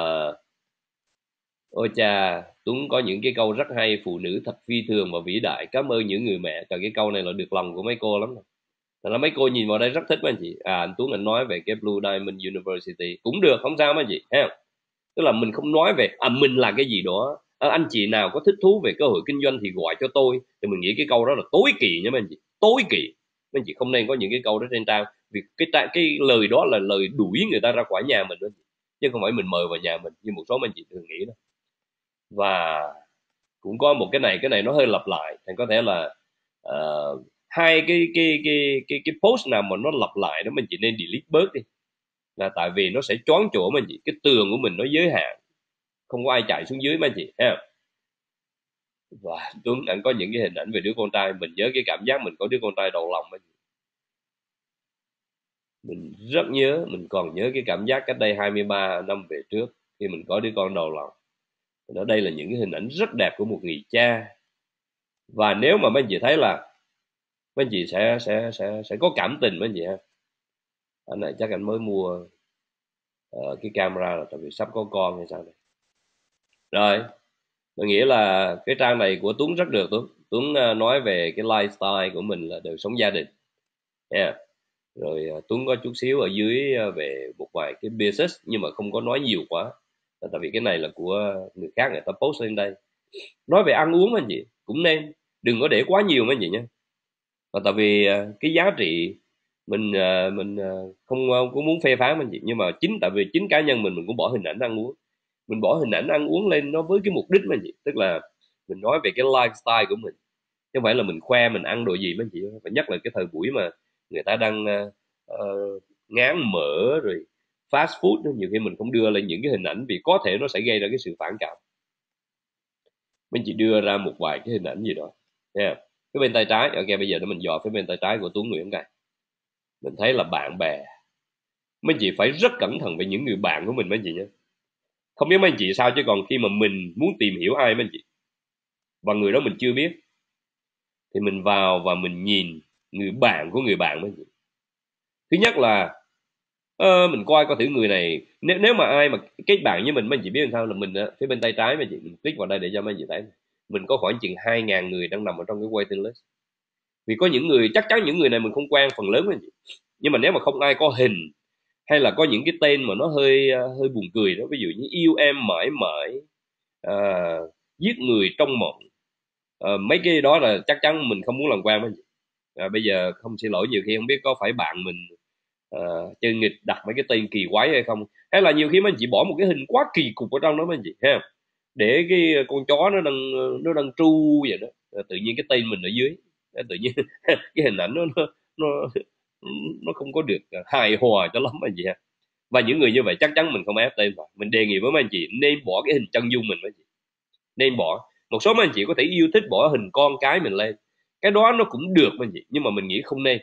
ôi cha, Tuấn có những cái câu rất hay: phụ nữ thật phi thường và vĩ đại, cảm ơn những người mẹ. Trời, cái câu này là được lòng của mấy cô lắm. Thật là mấy cô nhìn vào đây rất thích mấy anh chị. À, anh Tuấn anh nói về cái Blue Diamond University cũng được, không sao mấy anh chị ha. Tức là mình không nói về à mình là cái gì đó. À, anh chị nào có thích thú về cơ hội kinh doanh thì gọi cho tôi. Thì mình nghĩ cái câu đó là tối kỵ nha mấy anh chị, tối kỵ. Mấy anh chị không nên có những cái câu đó trên trang, vì cái cái lời đó là lời đuổi người ta ra khỏi nhà mình đó, chứ không phải mình mời vào nhà mình như một số anh chị thường nghĩ đó. Và cũng có một cái này, cái này nó hơi lặp lại, thì có thể là uh, hai cái cái cái cái cái post nào mà nó lặp lại đó mình chỉ nên delete bớt đi, là tại vì nó sẽ choáng chỗ mình chị, cái tường của mình nó giới hạn, không có ai chạy xuống dưới mấy chị ha. Và Tuấn anh có những cái hình ảnh về đứa con trai, mình nhớ cái cảm giác mình có đứa con trai đầu lòng mấy chị. Mình rất nhớ, mình còn nhớ cái cảm giác cách đây hai mươi ba năm về trước khi mình có đứa con đầu lòng. Ở đây là những cái hình ảnh rất đẹp của một người cha. Và nếu mà mấy anh chị thấy là mấy anh chị sẽ sẽ sẽ sẽ có cảm tình mấy anh chị ha. Anh này chắc anh mới mua uh, cái camera là tại vì sắp có con hay sao này. Rồi, tôi nghĩ là cái trang này của Tuấn rất được. Tuấn Tuấn uh, nói về cái lifestyle của mình là đời sống gia đình yeah. Rồi uh, Tuấn có chút xíu ở dưới uh, về một vài cái business, nhưng mà không có nói nhiều quá, tại vì cái này là của người khác, người ta post lên đây. Nói về ăn uống anh chị cũng nên đừng có để quá nhiều mấy anh chị nhé. Và tại vì uh, cái giá trị mình uh, mình uh, không uh, có muốn phê phán anh chị, nhưng mà chính tại vì chính cá nhân mình mình cũng bỏ hình ảnh ăn uống, mình bỏ hình ảnh ăn uống lên nó với cái mục đích mà chị, tức là mình nói về cái lifestyle của mình, chứ không phải là mình khoe mình ăn đồ gì mấy chị. Và nhất là cái thời buổi mà người ta đang uh, uh, ngán mỡ rồi fast food, nhiều khi mình không đưa lên những cái hình ảnh vì có thể nó sẽ gây ra cái sự phản cảm. Mình chỉ đưa ra một vài cái hình ảnh gì đó yeah. Phía bên tay trái, ok, bây giờ để mình dò phía bên tay trái của Tuấn Nguyễn cái. Mình thấy là bạn bè. Mấy anh chị phải rất cẩn thận về những người bạn của mình mấy anh chị nhé. Không biết mấy anh chị sao, chứ còn khi mà mình muốn tìm hiểu ai mấy anh chị, và người đó mình chưa biết, thì mình vào và mình nhìn người bạn của người bạn mấy anh chị. Thứ nhất là ờ, mình coi coi thử người này, nếu nếu mà ai mà kết bạn với mình, mấy anh chị biết làm sao, là mình á, phía bên tay trái mấy anh chị, mình click vào đây để cho mấy anh chị thấy, mình có khoảng chừng hai ngàn người đang nằm ở trong cái waiting list. Vì có những người, chắc chắn những người này mình không quen phần lớn mấy anh chị, nhưng mà nếu mà không ai có hình, hay là có những cái tên mà nó hơi hơi buồn cười đó, ví dụ như yêu em mãi mãi, à, giết người trong mộng, à, mấy cái đó là chắc chắn mình không muốn làm quen với anh chị. À, bây giờ không, xin lỗi, nhiều khi không biết có phải bạn mình uh, chơi nghịch đặt mấy cái tên kỳ quái hay không, hay là nhiều khi mấy anh chị bỏ một cái hình quá kỳ cục ở trong đó mấy anh chị ha, để cái con chó nó đang nó đang tru vậy đó, tự nhiên cái tên mình ở dưới, tự nhiên cái hình ảnh nó nó nó, nó không có được hài hòa cho lắm anh chị ha. Và những người như vậy chắc chắn mình không ép tên vào. Mình đề nghị với mấy anh chị nên bỏ cái hình chân dung mình mấy anh chị, nên bỏ. Một số mấy anh chị có thể yêu thích bỏ hình con cái mình lên, cái đó nó cũng được mấy anh chị, nhưng mà mình nghĩ không nên,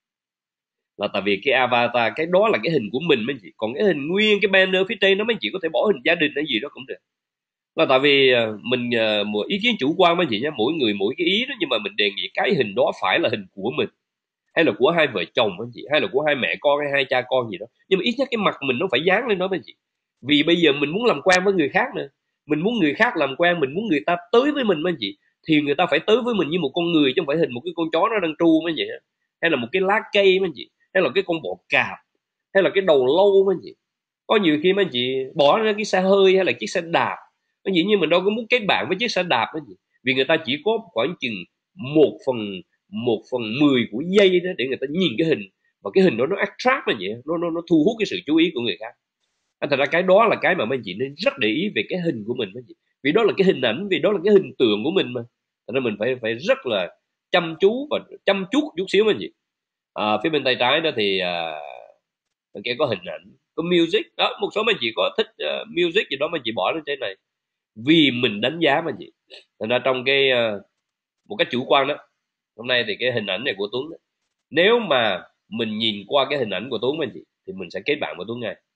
là tại vì cái avatar cái đó là cái hình của mình mấy anh chị, còn cái hình nguyên cái banner phía trên đó mấy anh chị có thể bỏ hình gia đình hay gì đó cũng được. Là tại vì mình một ý kiến chủ quan mấy anh chị nhé, mỗi người mỗi cái ý đó, nhưng mà mình đề nghị cái hình đó phải là hình của mình, hay là của hai vợ chồng anh chị, hay là của hai mẹ con hay hai cha con gì đó, nhưng mà ít nhất cái mặt mình nó phải dán lên đó anh chị. Vì bây giờ mình muốn làm quen với người khác nữa, mình muốn người khác làm quen, mình muốn người ta tới với mình anh chị, thì người ta phải tới với mình như một con người, chứ không phải hình một cái con chó nó đang tru mấy vậy, hay là một cái lá cây mấy anh chị, hay là cái con bọ cạp, hay là cái đầu lâu mấy anh chị. Có nhiều khi mấy anh chị bỏ ra cái xe hơi hay là chiếc xe đạp, nó dĩ nhiên mình đâu có muốn kết bạn với chiếc xe đạp đó gì, vì người ta chỉ có khoảng chừng một phần một phần mười của giây đó để người ta nhìn cái hình, và cái hình đó nó attract là vậy, nó nó nó thu hút cái sự chú ý của người khác. À, thật ra cái đó là cái mà mấy anh chị nên rất để ý về cái hình của mình mấy anh chị, vì đó là cái hình ảnh, vì đó là cái hình tượng của mình mà, thật ra mình phải phải rất là chăm chú và chăm chút chút xíu mấy anh chị. À, phía bên tay trái đó thì à, cái có hình ảnh, có music đó, một số mấy anh chị có thích uh, music gì đó mấy anh chị bỏ lên trên này, vì mình đánh giá mấy anh chị. Thành ra trong cái uh, một cách chủ quan đó, hôm nay thì cái hình ảnh này của Tuấn đó, nếu mà mình nhìn qua cái hình ảnh của Tuấn anh chị, thì mình sẽ kết bạn với Tuấn ngay,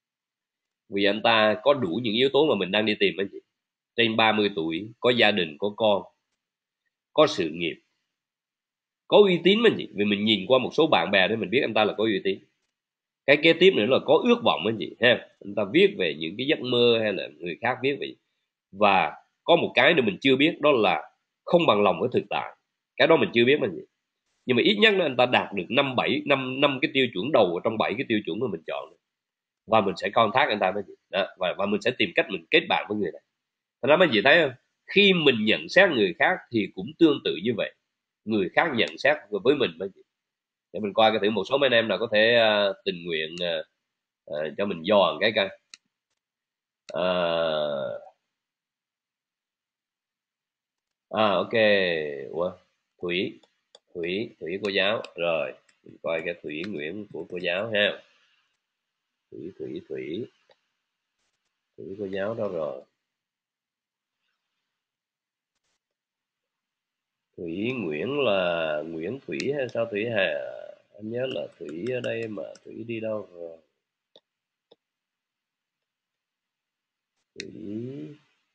vì anh ta có đủ những yếu tố mà mình đang đi tìm anh chị. Trên ba mươi tuổi, có gia đình, có con, có sự nghiệp, có uy tín anh chị, vì mình nhìn qua một số bạn bè để mình biết anh ta là có uy tín. Cái kế tiếp nữa là có ước vọng anh chị ha, anh ta viết về những cái giấc mơ hay là người khác viết về. Và có một cái nữa mình chưa biết, đó là không bằng lòng với thực tại, cái đó mình chưa biết anh chị, nhưng mà ít nhất là anh ta đạt được năm bảy năm năm cái tiêu chuẩn đầu ở trong bảy cái tiêu chuẩn mà mình chọn, và mình sẽ contact anh ta với chị đó, và, và mình sẽ tìm cách mình kết bạn với người này. Thật ra mấy chị thấy không, khi mình nhận xét người khác thì cũng tương tự như vậy, người khác nhận xét với mình mấy chị. Để mình coi cái thử một số mấy anh em nào có thể uh, tình nguyện uh, uh, cho mình dò cái coi. uh, à ok. Ủa, Thủy Thủy Thủy cô giáo rồi, mình coi cái Thủy Nguyễn của cô giáo ha. Thủy Thủy Thủy Thủy cô giáo đâu rồi? Thủy Nguyễn là Nguyễn Thủy hay sao Thủy Hà? Anh nhớ là Thủy ở đây mà Thủy đi đâu rồi? Thủy,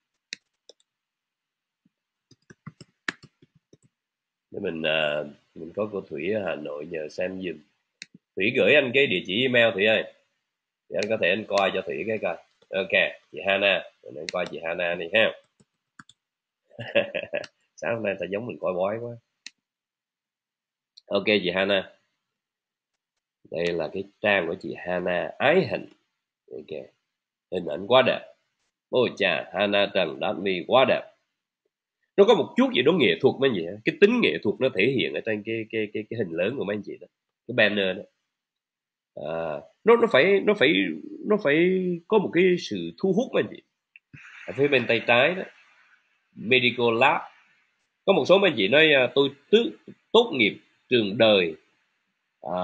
để mình à, mình có cô Thủy ở Hà Nội nhờ xem giùm. Thủy gửi anh cái địa chỉ email Thủy ơi, để anh có thể anh coi cho Thủy cái coi. Ok, chị Hana, mình anh coi chị Hana đi ha. Sáng hôm nay ta giống mình coi bói quá. Ok chị Hana, đây là cái trang của chị Hana ái hình. Ok, hình ảnh quá đẹp. Ôi chà, Hana Trần Đát My quá đẹp. Nó có một chút gì đó nghệ thuật mấy anh chị, cái tính nghệ thuật nó thể hiện ở trên cái cái cái cái hình lớn của mấy anh chị đó, cái banner đó. À, nó nó phải nó phải nó phải có một cái sự thu hút mấy anh chị. Ở phía bên tay trái đó, Medical Lab, có một số mấy anh chị nói tôi tứ, tốt nghiệp trường đời, à,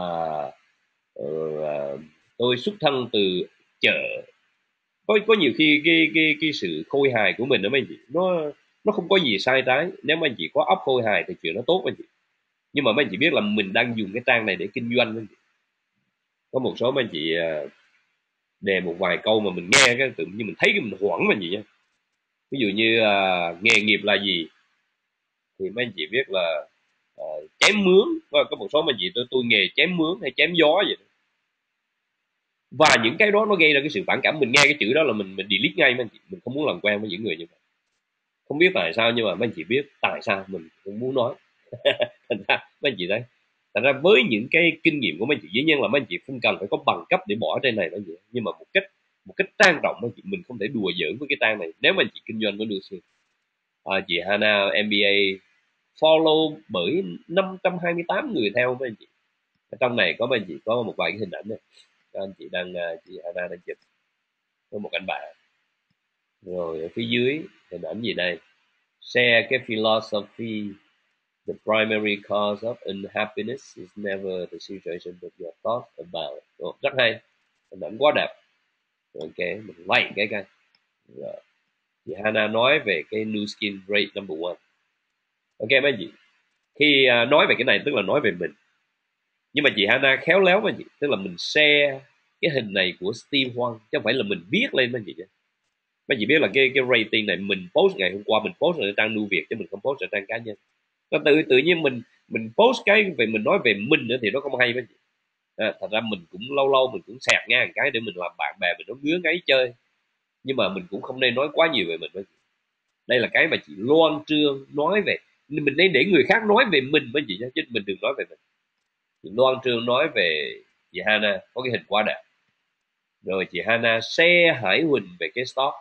uh, tôi xuất thân từ chợ. Có có nhiều khi cái cái cái sự khôi hài của mình đó mấy anh chị, nó nó không có gì sai trái. Nếu mà anh chị có óc khôi hài thì chuyện nó tốt anh chị. Nhưng mà mấy anh chị biết là mình đang dùng cái trang này để kinh doanh anh chị. Có một số mấy anh chị uh, đề một vài câu mà mình nghe cái tự nhiên mình thấy cái mình hoảng mà gì nha. Ví dụ như uh, nghề nghiệp là gì thì mấy anh chị biết là uh, chém mướn. Có một số mấy anh chị tôi tôi nghề chém mướn hay chém gió vậy. Và những cái đó nó gây ra cái sự phản cảm. Mình nghe cái chữ đó là mình mình delete ngay mấy anh chị. Mình không muốn làm quen với những người như vậy. Không biết tại sao nhưng mà mấy anh chị biết tại sao mình không muốn nói. Thành ra mấy anh chị thấy, thành ra với những cái kinh nghiệm của mấy anh chị, dĩ nhiên là mấy anh chị không cần phải có bằng cấp để bỏ trên này đó gì, nhưng mà một cách một cách trang trọng mấy anh chị, mình không thể đùa giỡn với cái trang này nếu mà anh chị kinh doanh với Lucy. À, chị Hana em bê a follow bởi năm trăm hai mươi tám người theo mấy anh chị. Ở trong này có mấy anh chị có một vài cái hình ảnh này. Các anh chị đang chị Hana đang chụp với một anh bạn. Rồi ở phía dưới hình ảnh gì đây, share cái philosophy. The primary cause of unhappiness is never the situation that you thought about. Ồ, rất hay, hình ảnh quá đẹp. Ok, mình like cái cái. Rồi. Chị Hana nói về cái new skin rate number one. Ok mấy chị, khi uh, nói về cái này tức là nói về mình, nhưng mà chị Hana khéo léo mấy chị, tức là mình share cái hình này của Steve Huang chứ không phải là mình viết lên mấy chị chứ. Mấy chị biết là cái cái rating này mình post ngày hôm qua, mình post ở trang Nu Việt chứ mình không post ở trang cá nhân. Nó tự tự nhiên mình mình post cái về mình nói về mình nữa thì nó không hay mấy chị. À, thật ra mình cũng lâu lâu mình cũng xẹt ngang một cái để mình làm bạn bè mình nó ngứa ngáy chơi, nhưng mà mình cũng không nên nói quá nhiều về mình mấy chị. Đây là cái mà chị loan trương nói về mình, nên để người khác nói về mình với chị nhé, chứ mình đừng nói về mình. Chị loan trương nói về chị Hana có cái hình quá đẹp, rồi chị Hana share Hải Huỳnh về cái stock.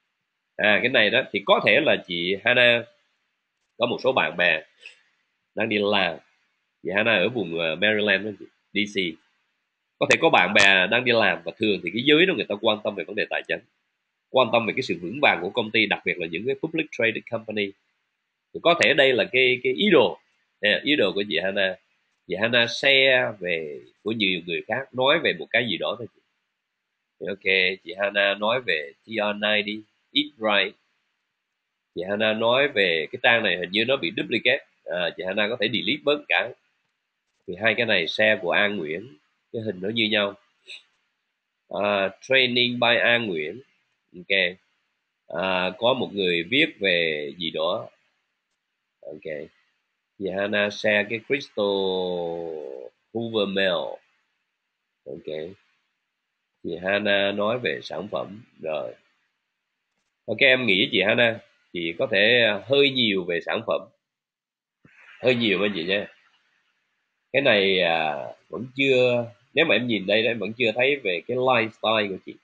À cái này đó thì có thể là chị Hana có một số bạn bè đang đi làm. Chị Hana ở vùng Maryland đó chị, đê xê. Có thể có bạn bè đang đi làm, và thường thì cái giới đó người ta quan tâm về vấn đề tài chính, quan tâm về cái sự vững vàng của công ty, đặc biệt là những cái public traded company. Thì có thể đây là cái cái ý đồ, ý đồ của chị Hana. Chị Hana share về của nhiều người khác, nói về một cái gì đó thôi chị. Ok, chị Hana nói về tê rờ chín mươi, Eat Right. Chị Hana nói về cái trang này hình như nó bị duplicate, à, chị Hana có thể delete bớt cả. Thì hai cái này share của An Nguyễn, cái hình nó như nhau. À, training by An Nguyễn. Ok. À, có một người viết về gì đó. Ok. Chị Hana share cái Crystal Hoover Mail. Ok. Chị Hana nói về sản phẩm. Rồi. Ok, em nghĩ chị Hana, chị có thể hơi nhiều về sản phẩm, hơi nhiều với chị nha. Cái này à, vẫn chưa, nếu mà em nhìn đây em vẫn chưa thấy về cái lifestyle của chị.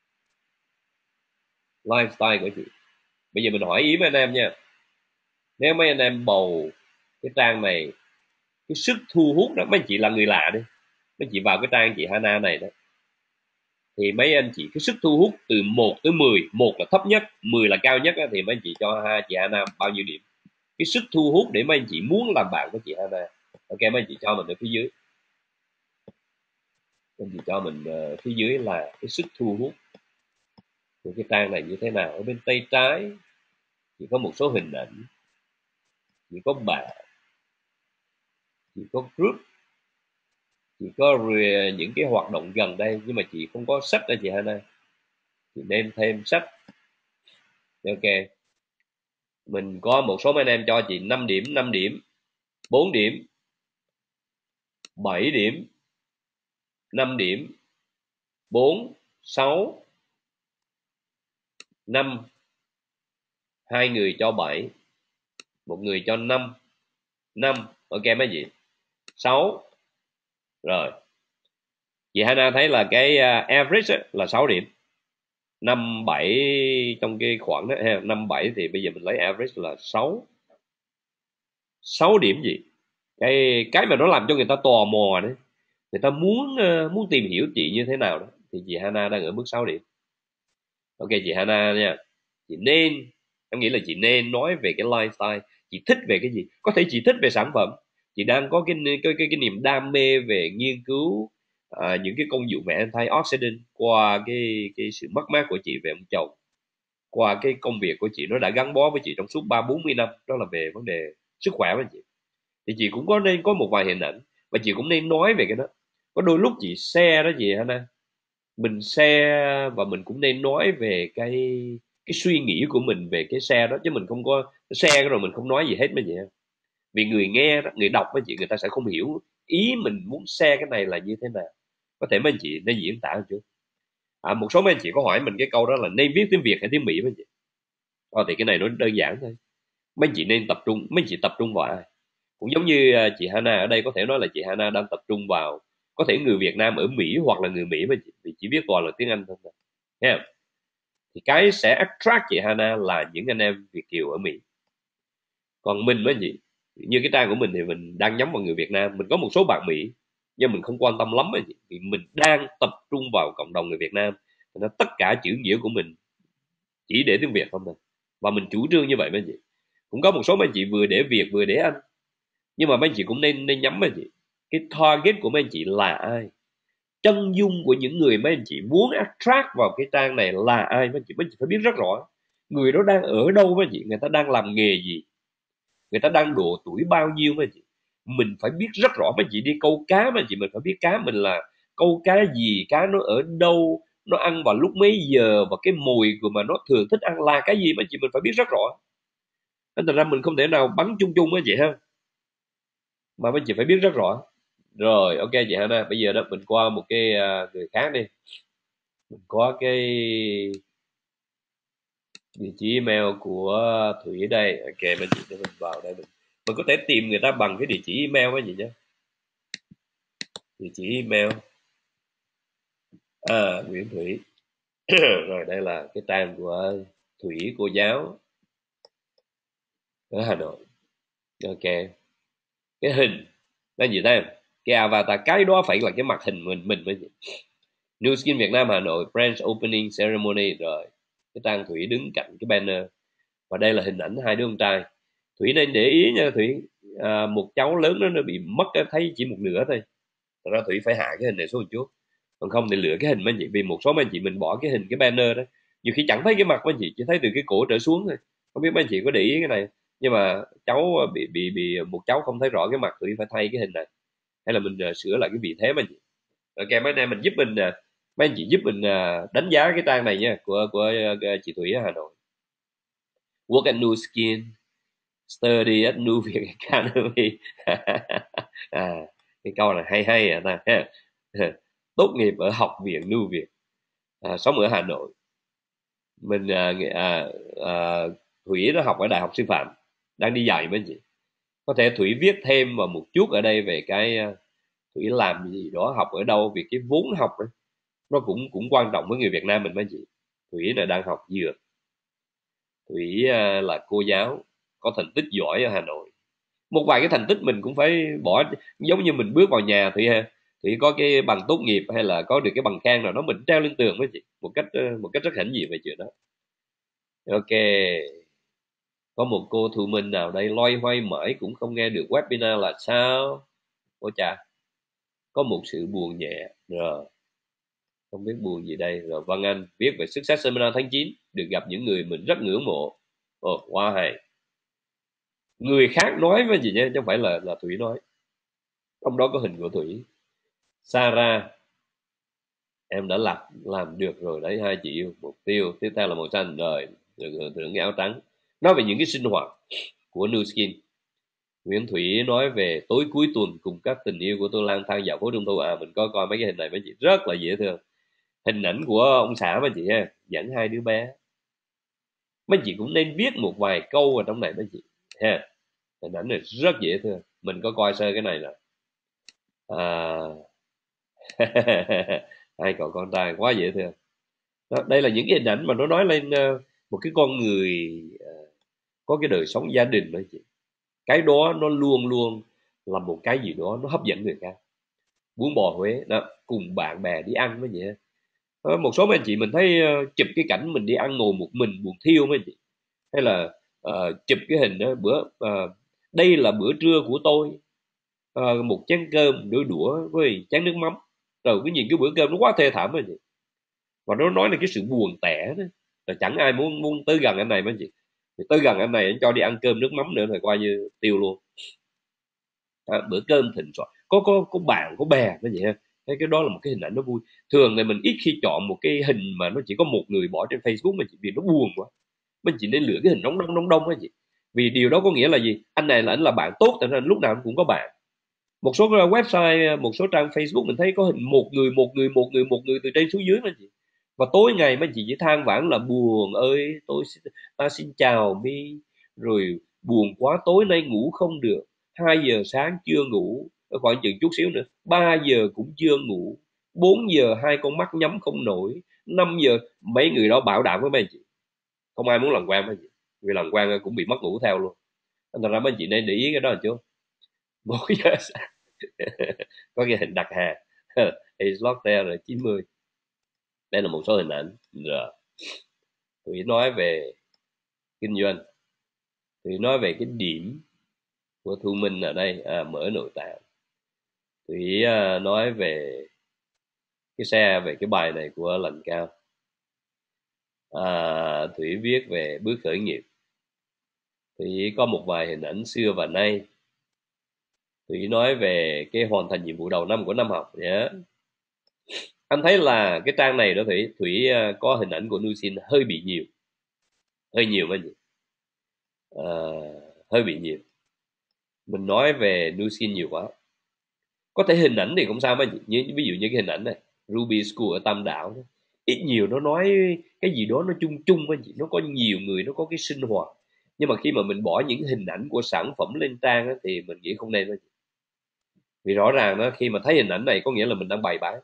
Lifestyle của chị. Bây giờ mình hỏi ý mấy anh em nha. Nếu mấy anh em bầu cái trang này, cái sức thu hút đó, mấy anh chị là người lạ đi, mấy chị vào cái trang chị Hana này đó, thì mấy anh chị cái sức thu hút từ một tới mười, một là thấp nhất, mười là cao nhất đó, thì mấy anh chị cho ha chị Hana bao nhiêu điểm? Cái sức thu hút để mấy anh chị muốn làm bạn với chị Hana. Ok, mấy anh chị cho mình ở phía dưới. Mấy anh chị cho mình uh, phía dưới là cái sức thu hút của cái trang này như thế nào. Ở bên tay trái chỉ có một số hình ảnh, chỉ có bạn, chỉ có group, chỉ có những cái hoạt động gần đây, nhưng mà chị không có sách đó chị Hana. Chị nên thêm sách. Ok, mình có một số anh em cho chị năm điểm, năm điểm, bốn điểm, bảy điểm, năm điểm, bốn, sáu, năm, hai người cho bảy, một người cho năm, năm. Ok mấy chị, sáu. Rồi chị Hana thấy là cái uh, average là sáu điểm, năm bảy trong cái khoảng đó ha, năm bảy thì bây giờ mình lấy average là sáu. sáu điểm gì? Cái cái mà nó làm cho người ta tò mò đấy. Người ta muốn uh, muốn tìm hiểu chị như thế nào đó, thì chị Hana đang ở mức sáu điểm. Ok chị Hana nha. Chị nên, em nghĩ là chị nên nói về cái lifestyle. Chị thích về cái gì? Có thể chị thích về sản phẩm. Chị đang có cái cái cái, cái niềm đam mê về nghiên cứu à, những cái công dụng về antioxidant qua cái cái sự mất mát của chị về ông chồng. qua cái công việc của chị, nó đã gắn bó với chị trong suốt ba bốn mươi năm, đó là về vấn đề sức khỏe với chị. Thì chị cũng có nên có một vài hình ảnh, và chị cũng nên nói về cái đó. Có đôi lúc chị share đó chị Hana, mình share và mình cũng nên nói về cái cái suy nghĩ của mình về cái share đó, chứ mình không có share rồi mình không nói gì hết mấy chị. Vì người nghe đó, người đọc với chị, người ta sẽ không hiểu ý mình muốn share cái này là như thế nào. Có thể mấy anh chị nên diễn tả một chút. À, một số mấy anh chị có hỏi mình cái câu đó là nên viết tiếng Việt hay tiếng Mỹ mấy anh chị. Ờ, thì cái này nó đơn giản thôi. Mấy anh chị nên tập trung, mấy anh chị tập trung vào ai. Cũng giống như uh, chị Hana ở đây, có thể nói là chị Hana đang tập trung vào có thể người Việt Nam ở Mỹ hoặc là người Mỹ, mà chị, vì chỉ biết toàn là tiếng Anh thôi. Thấy không? Thì cái sẽ attract chị Hana là những anh em Việt kiều ở Mỹ. Còn mình mấy anh chị, như cái trang của mình thì mình đang nhắm vào người Việt Nam, mình có một số bạn Mỹ nhưng mình không quan tâm lắm mấy anh chị, vì mình đang tập trung vào cộng đồng người Việt Nam, nên tất cả chữ nghĩa của mình chỉ để tiếng Việt không thôi. Và mình chủ trương như vậy mấy anh chị. Cũng có một số mấy anh chị vừa để Việt vừa để Anh, nhưng mà mấy anh chị cũng nên nên nhắm mấy anh chị, cái target của mấy anh chị là ai, chân dung của những người mấy anh chị muốn attract vào cái trang này là ai. Mấy anh chị mấy anh chị phải biết rất rõ người đó đang ở đâu mấy anh chị, người ta đang làm nghề gì, người ta đang độ tuổi bao nhiêu mấy anh chị. Mình phải biết rất rõ. Mấy anh chị đi câu cá mấy anh chị, mình phải biết cá mình là câu cá gì, cá nó ở đâu, nó ăn vào lúc mấy giờ, và cái mồi của mà nó thường thích ăn là cái gì mấy anh chị, mình phải biết rất rõ. Nên thành ra mình không thể nào bắn chung chung mấy anh chị ha, mà mấy anh chị phải biết rất rõ. Rồi ok chị Hana, bây giờ đó mình qua một cái uh, người khác đi. Mình có cái địa chỉ email của Thủy ở đây. Ok mấy chị, để mình vào đây, mình, mình có thể tìm người ta bằng cái địa chỉ email mấy chị nhé. Địa chỉ email à, Nguyễn Thủy. Rồi đây là cái trang của Thủy cô giáo ở Hà Nội. Ok, cái hình là gì đây, cái avatar, cái đó phải là cái mặt hình mình mình mới. New Skin Việt Nam Hà Nội branch opening ceremony. Rồi cái trang Thủy đứng cạnh cái banner, và đây là hình ảnh hai đứa con trai. Thủy nên để ý nha Thủy, à, một cháu lớn đó nó bị mất, thấy chỉ một nửa thôi. Thật ra Thủy phải hạ cái hình này xuống một chút, còn không thì lựa cái hình mấy anh chị. Vì một số mấy anh chị mình bỏ cái hình cái banner đó, nhiều khi chẳng thấy cái mặt mấy anh chị, chỉ thấy từ cái cổ trở xuống thôi. Không biết mấy anh chị có để ý cái này, nhưng mà cháu bị bị bị một cháu không thấy rõ cái mặt, Thủy phải thay cái hình này, hay là mình uh, sửa lại cái vị thế mấy anh chị. Ok mấy anh em mình giúp mình uh, mấy anh chị giúp mình uh, đánh giá cái trang này nha, của của uh, chị Thủy ở Hà Nội. Work at New Skin, study at New Việt Academy. À, cái câu này hay hay à ta ha. Tốt nghiệp ở học viện New Việt, à, sống ở Hà Nội. Mình à, à, à, Thủy nó học ở Đại học Sư phạm, đang đi dạy mấy anh chị. Có thể Thủy viết thêm vào một chút ở đây về cái uh, Thủy làm gì đó, học ở đâu, vì cái vốn học ấy, nó cũng cũng quan trọng với người Việt Nam mình mấy anh chị. Thủy là đang học dược. Thủy uh, là cô giáo có thành tích giỏi ở Hà Nội. Một vài cái thành tích mình cũng phải bỏ, giống như mình bước vào nhà Thủy ha, Thủy có cái bằng tốt nghiệp hay là có được cái bằng khen nào đó, mình treo lên tường với chị, một cách một cách rất hãnh diện về chuyện đó. Ok, có một cô Thu Minh nào đây loay hoay mãi cũng không nghe được webinar là sao? Ôi chà, có một sự buồn nhẹ. Rồi, không biết buồn gì đây. Rồi Văn Anh viết về Success Seminar tháng chín, được gặp những người mình rất ngưỡng mộ. Ồ, wow hay. Người khác nói với gì nhé, chứ không phải là là Thủy nói. Trong đó có hình của Thủy. Sarah, em đã làm làm được rồi đấy hai chị yêu. Mục tiêu tiếp theo là màu xanh. Rồi được thưởng cái áo trắng. Nói về những cái sinh hoạt của New Skin. Nguyễn Thủy nói về tối cuối tuần cùng các tình yêu của tôi lang thang dạo phố Trung Thu. À, mình có coi mấy cái hình này mấy chị, rất là dễ thương. Hình ảnh của ông xã mấy chị ha, dẫn hai đứa bé. Mấy chị cũng nên viết một vài câu ở trong này mấy chị ha. Hình ảnh này rất dễ thương, mình có coi sơ cái này nè. À... hai cậu con trai quá dễ thương. Đó, đây là những cái hình ảnh mà nó nói lên uh, một cái con người uh, có cái đời sống gia đình đó chị. Cái đó nó luôn luôn là một cái gì đó nó hấp dẫn người khác. Bún bò Huế đó, cùng bạn bè đi ăn với vậy. Đó, một số mấy anh chị mình thấy uh, chụp cái cảnh mình đi ăn ngồi một mình buồn thiêu mấy anh chị, hay là uh, chụp cái hình đó bữa uh, đây là bữa trưa của tôi, uh, một chén cơm đôi đũa với chén nước mắm. Rồi cái nhìn cái bữa cơm nó quá thê thảm rồi chị, và nó nói là cái sự buồn tẻ đó. rồi chẳng ai muốn muốn tới gần anh này mấy chị. Thì tới gần anh này anh cho đi ăn cơm nước mắm nữa thì coi như tiêu luôn. À, bữa cơm thịnh soạn, có có có bạn có bè nó vậy ha. Cái cái đó là một cái hình ảnh nó vui. Thường thì mình ít khi chọn một cái hình mà nó chỉ có một người bỏ trên Facebook mà chị, vì nó buồn quá. Mình chỉ nên lựa cái hình nóng đông nóng đông á chị. Vì điều đó có nghĩa là gì, anh này là anh là bạn tốt, cho nên lúc nào cũng có bạn. Một số website, một số trang Facebook mình thấy có hình một người một người một người một người từ trên xuống dưới mà chị. Và tối ngày mấy chị chỉ than vãn là buồn ơi, tôi ta xin chào mi, rồi buồn quá tối nay ngủ không được, hai giờ sáng chưa ngủ, khoảng chừng chút xíu nữa ba giờ cũng chưa ngủ, bốn giờ hai con mắt nhắm không nổi, năm giờ. Mấy người đó bảo đảm với mấy chị không ai muốn làm quen mấy chị, vì làm quen cũng bị mất ngủ theo luôn. Thành ra mấy chị nên để ý cái đó chứ. Bốn giờ sáng có cái hình đặt hàng is locked there rồi chín mươi. Đây là một số hình ảnh. Rồi Thủy nói về kinh doanh, Thủy nói về cái điểm của Thu Minh ở đây, à, mở nội tạng. Thủy à, nói về cái xe, về cái bài này của Lành Cao. à, Thủy viết về bước khởi nghiệp. Thủy có một vài hình ảnh xưa và nay. Thủy nói về cái hoàn thành nhiệm vụ đầu năm của năm học nhé. Anh thấy là cái trang này đó Thủy Thủy à, có hình ảnh của Nusin hơi bị nhiều, hơi nhiều anh chị. À, hơi bị nhiều. Mình nói về Nusin nhiều quá. Có thể hình ảnh thì không sao anh chị, như ví dụ như cái hình ảnh này Ruby School ở Tam Đảo đó. Ít nhiều nó nói cái gì đó nó chung chung anh chị, nó có nhiều người, nó có cái sinh hoạt. Nhưng mà khi mà mình bỏ những hình ảnh của sản phẩm lên trang đó, thì mình nghĩ không nên anh chị. Vì rõ ràng đó, khi mà thấy hình ảnh này có nghĩa là mình đang bày bán,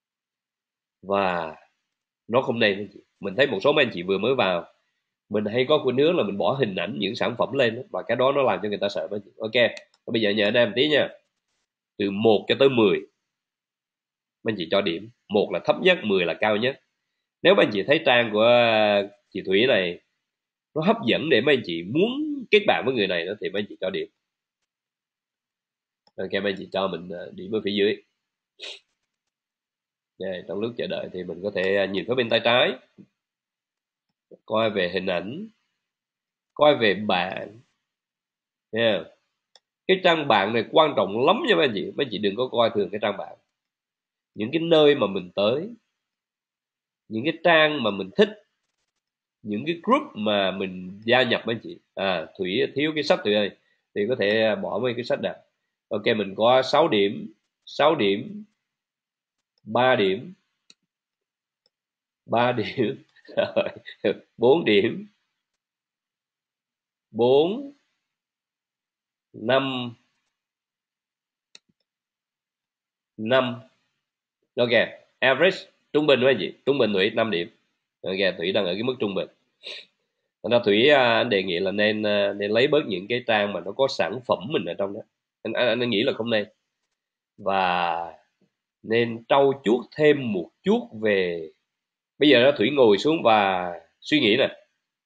và nó không nên anh chị. Mình thấy một số mấy anh chị vừa mới vào, mình hay có khuynh hướng là mình bỏ hình ảnh những sản phẩm lên đó, và cái đó nó làm cho người ta sợ anh chị. Ok, bây giờ nhờ anh em tí nha. Từ một cho tới mười, mấy anh chị cho điểm. Một là thấp nhất, mười là cao nhất. Nếu mấy anh chị thấy trang của chị Thủy này nó hấp dẫn để mấy anh chị muốn kết bạn với người này đó, thì mấy anh chị cho điểm. Ok, mấy anh chị cho mình điểm ở phía dưới. Đây, trong lúc chờ đợi thì mình có thể nhìn phía bên tay trái, coi về hình ảnh, coi về bạn nha. Cái trang bạn này quan trọng lắm nha mấy anh chị. Mấy anh chị đừng có coi thường cái trang bạn. Những cái nơi mà mình tới, những cái trang mà mình thích, những cái group mà mình gia nhập mấy anh chị. À, Thủy thiếu cái sách Thủy ơi, thì có thể bỏ mấy cái sách nào. Ok, mình có sáu điểm, sáu điểm, ba điểm, ba điểm, bốn điểm, bốn, năm, năm. Ok, average, trung bình mấy anh chị, trung bình Thủy năm điểm. Ok, Thủy đang ở cái mức trung bình. Thành ra Thủy à, anh đề nghị là nên à, nên lấy bớt những cái trang mà nó có sản phẩm mình ở trong đó. Anh, anh, anh nghĩ là không nên. Và nên trau chuốt thêm một chút về. Bây giờ đó Thủy ngồi xuống và suy nghĩ nè,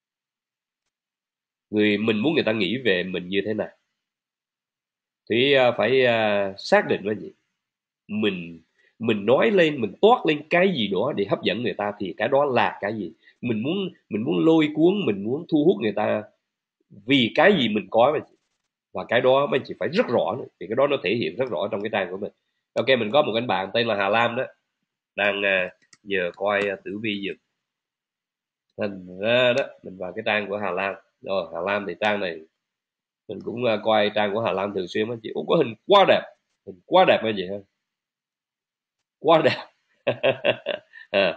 người mình muốn người ta nghĩ về mình như thế nào. Thủy à, phải à, xác định với gì, mình mình nói lên, mình toát lên cái gì đó để hấp dẫn người ta thì cái đó là cái gì. Mình muốn mình muốn lôi cuốn, mình muốn thu hút người ta vì cái gì mình có. Và cái đó mấy chị phải rất rõ nữa, thì cái đó nó thể hiện rất rõ trong cái trang của mình. Ok, mình có một anh bạn tên là Hà Lam đó, đang uh, nhờ coi uh, tử vi giùm. Thành ra đó mình vào cái trang của Hà Lam. Rồi Hà Lam thì trang này mình cũng uh, coi trang của Hà Lam thường xuyên. Mấy chị Ủa, có hình quá đẹp, hình quá đẹp mấy chị ha, quá đẹp. À,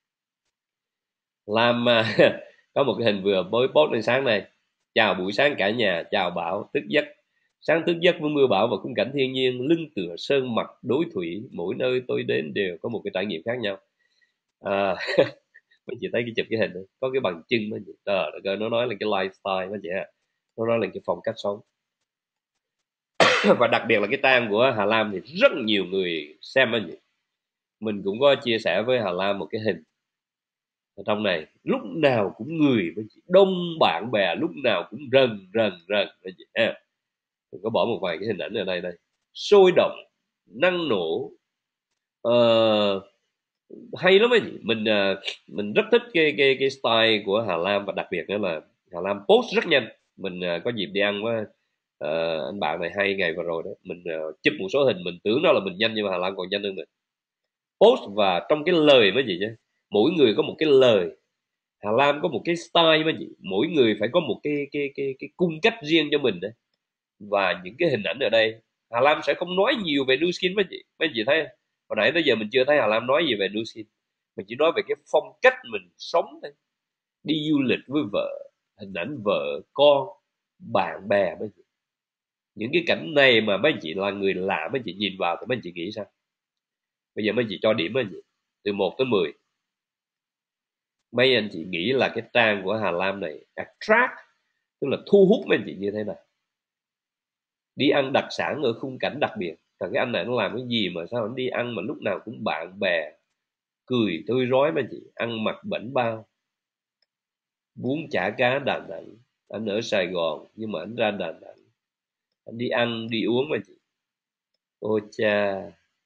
Lam uh, có một cái hình vừa mới post lên sáng này: chào buổi sáng cả nhà, chào Bảo thức giấc sáng thức giấc với mưa bão và khung cảnh thiên nhiên, lưng tựa sơn mặt đối thủy, mỗi nơi tôi đến đều có một cái trải nghiệm khác nhau. À, mấy chị thấy cái chụp cái hình đó, có cái bằng chân đó chị. Ờ, à, nó nói là cái lifestyle đó chị ha, nó nói là cái phong cách sống. Và đặc biệt là cái trang của Hà Lam thì rất nhiều người xem đó chị. Mình cũng có chia sẻ với Hà Lam một cái hình ở trong này, lúc nào cũng người với chị, đông bạn bè, lúc nào cũng rần rần rần với chị ha. Mình có bỏ một vài cái hình ảnh ở đây đây, sôi động, năng nổ, uh, hay lắm ấy chị. Mình uh, mình rất thích cái cái cái style của Hà Lam, và đặc biệt nữa là Hà Lam post rất nhanh. Mình uh, có dịp đi ăn với uh, anh bạn này hay ngày vừa rồi đó, mình uh, chụp một số hình, mình tưởng đó là mình nhanh nhưng mà Hà Lam còn nhanh hơn mình. Post và trong cái lời mấy gì nhé, mỗi người có một cái lời. Hà Lam có một cái style mấy gì, mỗi người phải có một cái cái cái cái cung cách riêng cho mình đấy. Và những cái hình ảnh ở đây, Hà Lam sẽ không nói nhiều về Nu Skin mấy chị. Mấy chị thấy hồi nãy tới giờ mình chưa thấy Hà Lam nói gì về Nu Skin, mình chỉ nói về cái phong cách mình sống thôi. Đi du lịch với vợ, hình ảnh vợ con, bạn bè mấy chị. Những cái cảnh này mà mấy chị là người lạ, mấy chị nhìn vào thì mấy chị nghĩ sao? Bây giờ mấy chị cho điểm mấy chị, từ một tới mười, mấy anh chị nghĩ là cái trang của Hà Lam này attract, tức là thu hút mấy anh chị như thế nào? Đi ăn đặc sản ở khung cảnh đặc biệt, còn cái anh này nó làm cái gì mà sao anh đi ăn mà lúc nào cũng bạn bè, cười tươi rói mấy anh chị, ăn mặc bảnh bao, bún chả cá Đà Nẵng. Anh ở Sài Gòn nhưng mà anh ra Đà Nẵng, anh đi ăn đi uống mấy anh chị. Ôi cha,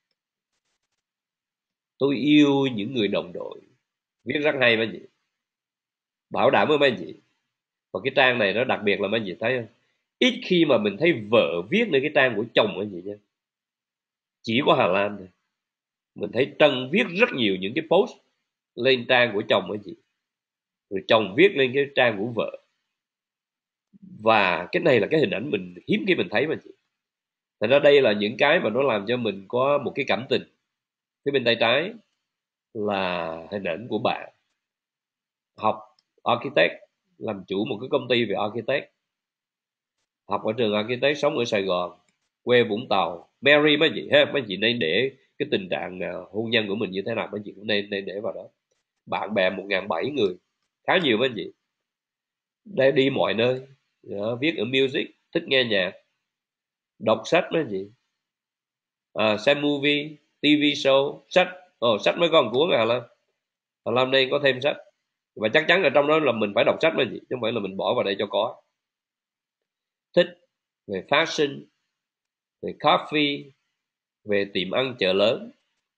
tôi yêu những người đồng đội. Viết rất hay mấy anh chị, bảo đảm với mấy anh chị. Và cái trang này nó đặc biệt là mấy anh chị thấy không, ít khi mà mình thấy vợ viết lên cái trang của chồng mấy anh chị nha, chỉ có Hà Lan thôi. Mình thấy Trân viết rất nhiều những cái post lên trang của chồng mấy anh chị, rồi chồng viết lên cái trang của vợ. Và cái này là cái hình ảnh mình hiếm khi mình thấy mà anh chị. Thành ra đây là những cái mà nó làm cho mình có một cái cảm tình. Phía bên tay trái là hình ảnh của bạn học architect, làm chủ một cái công ty về architect, học ở trường architect, sống ở Sài Gòn, quê Vũng Tàu. Mary mấy chị ha, mấy chị nên để cái tình trạng uh, hôn nhân của mình như thế nào mấy chị cũng nên nên để vào đó. Bạn bè một ngàn bảy người, khá nhiều mấy chị. Đây đi mọi nơi, đó, viết ở music, thích nghe nhạc, đọc sách mấy chị, à, xem movie, ti vi show, sách. Ồ, sách mới có một cuốn à Lam. Hà Lam đây có thêm sách, và chắc chắn ở trong đó là mình phải đọc sách mấy chị, chứ không phải là mình bỏ vào đây cho có. Thích về fashion, về coffee, về tiệm ăn chợ lớn,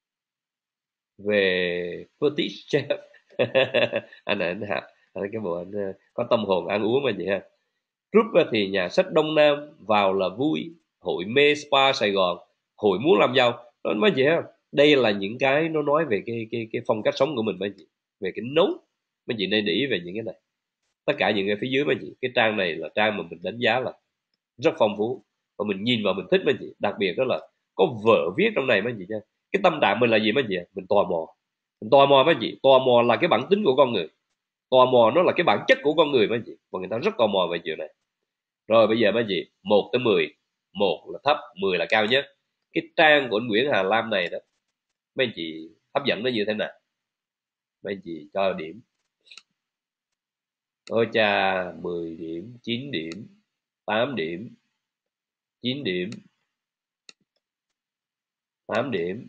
về fetish chef. Anh này anh hạ anh cái bộ anh ờ, có tâm hồn ăn uống mà chị ha. Group thì nhà sách Đông Nam, vào là vui, hội mê spa Sài Gòn, hội muốn làm giàu. Đó mấy chị ha, đây là những cái nó nói về cái cái cái phong cách sống của mình mấy chị, về cái nấu. Mấy chị nên để ý về những cái này, tất cả những cái phía dưới mấy chị. Cái trang này là trang mà mình đánh giá là rất phong phú, và mình nhìn vào mình thích mấy chị. Đặc biệt đó là có vợ viết trong này mấy chị nha. Cái tâm trạng mình là gì mấy chị? Mình tò mò, mình tò mò mấy chị. Tò mò là cái bản tính của con người, tò mò nó là cái bản chất của con người mấy chị, và người ta rất tò mò về chuyện này. Rồi bây giờ mấy chị, một tới mười, một là thấp, mười là cao nhất. Cái trang của anh Nguyễn Hà Lam này đó, mấy anh chị hấp dẫn nó như thế nào? Mấy anh chị cho điểm. Ôi cha, mười điểm, chín điểm, tám điểm, chín điểm, tám điểm.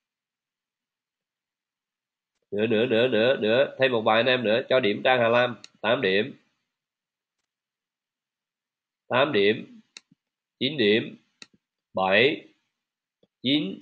Nữa nữa nữa nữa nữa, thêm một vài anh em nữa cho điểm trang Hà Lam. tám điểm, tám điểm, chín điểm, bảy, chín,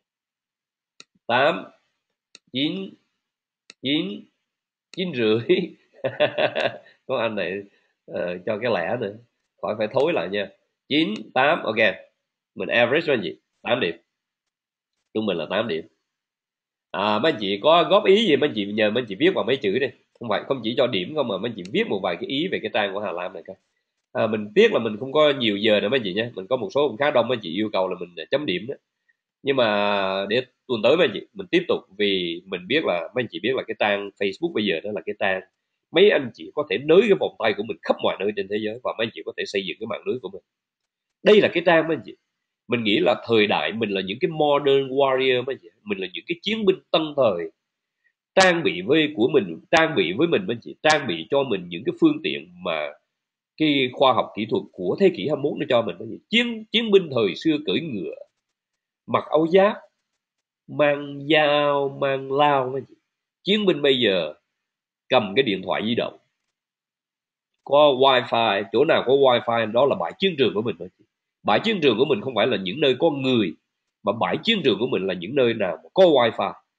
tám, chín, chín, chín rưỡi. Có anh này uh, cho cái lẻ nữa, khỏi phải thối lại nha. Chín, tám, ok. Mình average với anh chị, tám điểm. Trung bình là tám điểm. À, mấy anh chị có góp ý gì mấy anh chị nhờ mấy anh chị viết vào mấy chữ đi. Không phải không chỉ cho điểm không, mà mấy anh chị viết một vài cái ý về cái trang của Hà Lam này coi. À, mình tiếc là mình không có nhiều giờ nữa mấy anh chị nhé. Mình có một số cũng khá đông mấy anh chị yêu cầu là mình chấm điểm đó. Nhưng mà để tuần tới mấy anh chị mình tiếp tục, vì mình biết là mấy anh chị biết là cái trang Facebook bây giờ đó là cái trang mấy anh chị có thể nới cái vòng tay của mình khắp mọi nơi trên thế giới, và mấy anh chị có thể xây dựng cái mạng lưới của mình. Đây là cái trang mấy anh chị. Mình nghĩ là thời đại mình là những cái modern warrior mấy anh chị, mình là những cái chiến binh tân thời, trang bị với của mình, trang bị với mình mấy anh chị, trang bị cho mình những cái phương tiện mà cái khoa học kỹ thuật của thế kỷ hai mươi mốt nó cho mình mấy anh chị. Chiến chiến binh thời xưa cưỡi ngựa, mặc áo giáp, mang dao, mang lao mấy anh chị. Chiến binh bây giờ cầm cái điện thoại di động, có wifi, chỗ nào có wifi đó là bãi chiến trường của mình. Bãi chiến trường của mình không phải là những nơi có người, mà bãi chiến trường của mình là những nơi nào có wifi.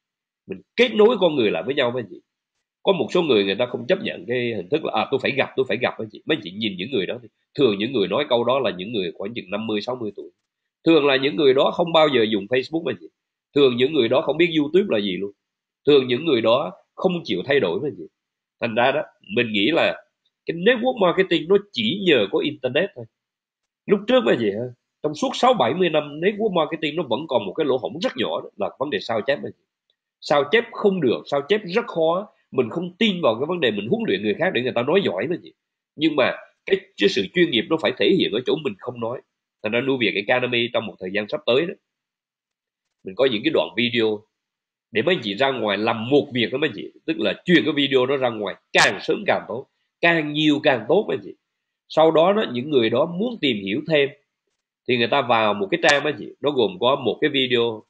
mình kết nối con người lại với nhau mấy anh chị. Có một số người người ta không chấp nhận cái hình thức là à, tôi phải gặp tôi phải gặp mấy anh chị. Mấy anh chị nhìn những người đó thì thường những người nói câu đó là những người khoảng chừng năm mươi sáu mươi tuổi, thường là những người đó không bao giờ dùng Facebook mấy anh chị, thường những người đó không biết YouTube là gì luôn, thường những người đó không chịu thay đổi mấy anh chị. Thành ra đó mình nghĩ là cái network marketing nó chỉ nhờ có internet thôi. Lúc trước mấy anh chị ha, trong suốt sáu bảy mươi năm network marketing nó vẫn còn một cái lỗ hổng rất nhỏ, đó là vấn đề sao chép mấy anh chị. Sao chép không được, sao chép rất khó. Mình không tin vào cái vấn đề mình huấn luyện người khác để người ta nói giỏi mà gì. Nhưng mà cái, cái sự chuyên nghiệp nó phải thể hiện ở chỗ mình không nói. Thành ra Nuôi Việt Academy trong một thời gian sắp tới đó, mình có những cái đoạn video để mấy anh chị ra ngoài làm một việc đó mấy anh chị, tức là truyền cái video đó ra ngoài càng sớm càng tốt, càng nhiều càng tốt mấy anh chị. Sau đó đó những người đó muốn tìm hiểu thêm thì người ta vào một cái trang mấy anh chị, nó gồm có một cái video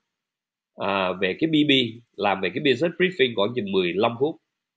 à, về cái bê bê, làm về cái business briefing khoảng chừng mười lăm phút.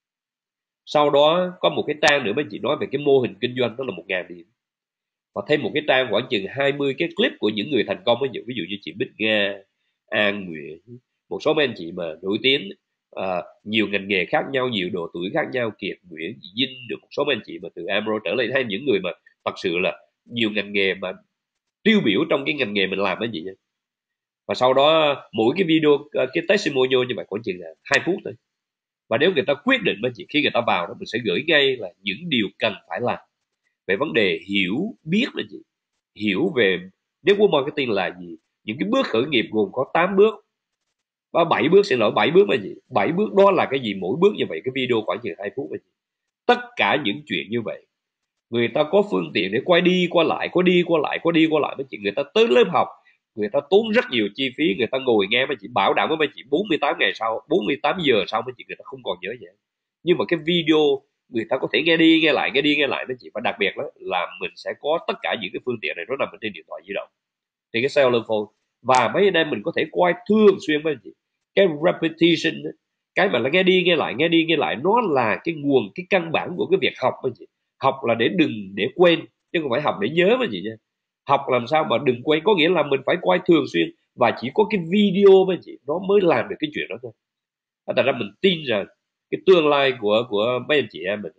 Sau đó có một cái trang nữa mấy anh chị nói về cái mô hình kinh doanh, đó là một ngàn điểm. Và thêm một cái trang khoảng chừng hai mươi cái clip của những người thành công, ví dụ, ví dụ như chị Bích Nga, An Nguyễn, một số mấy anh chị mà nổi tiếng, à, nhiều ngành nghề khác nhau, nhiều độ tuổi khác nhau, Kiệt Nguyễn, Dinh, được một số mấy anh chị mà từ Amro trở lại, hay những người mà thật sự là nhiều ngành nghề mà tiêu biểu trong cái ngành nghề mình làm mấy anh chị nha. Và sau đó mỗi cái video, cái testimonial như vậy khoảng chừng là hai phút thôi. Và nếu người ta quyết định mấy chị, khi người ta vào đó mình sẽ gửi ngay là những điều cần phải làm về vấn đề hiểu biết là gì, hiểu về network marketing là gì. Những cái bước khởi nghiệp gồm có tám bước, và bảy bước, xin lỗi, bảy bước là gì, bảy bước đó là cái gì, mỗi bước như vậy cái video khoảng chừng hai phút là gì. Tất cả những chuyện như vậy người ta có phương tiện để quay đi qua lại, có đi qua lại, có đi qua lại mấy chị. Người ta tới lớp học, người ta tốn rất nhiều chi phí, người ta ngồi nghe mấy chị, bảo đảm với mấy chị bốn mươi tám ngày sau, bốn mươi tám giờ sau mấy chị người ta không còn nhớ gì. Nhưng mà cái video người ta có thể nghe đi nghe lại, nghe đi nghe lại mấy chị. Và đặc biệt đó là mình sẽ có tất cả những cái phương tiện này nó nằm trên điện thoại di động, thì cái cell phone. Và mấy anh em mình có thể quay thường xuyên mấy chị. Cái repetition, cái mà là nghe đi nghe lại, nghe đi nghe lại, nó là cái nguồn, cái căn bản của cái việc học mấy chị. Học là để đừng để quên, chứ không phải học để nhớ mấy chị nha. Học làm sao mà đừng quên, có nghĩa là mình phải quay thường xuyên, và chỉ có cái video mấy chị nó mới làm được cái chuyện đó thôi. Tại ra mình tin rằng cái tương lai của của mấy anh chị em mình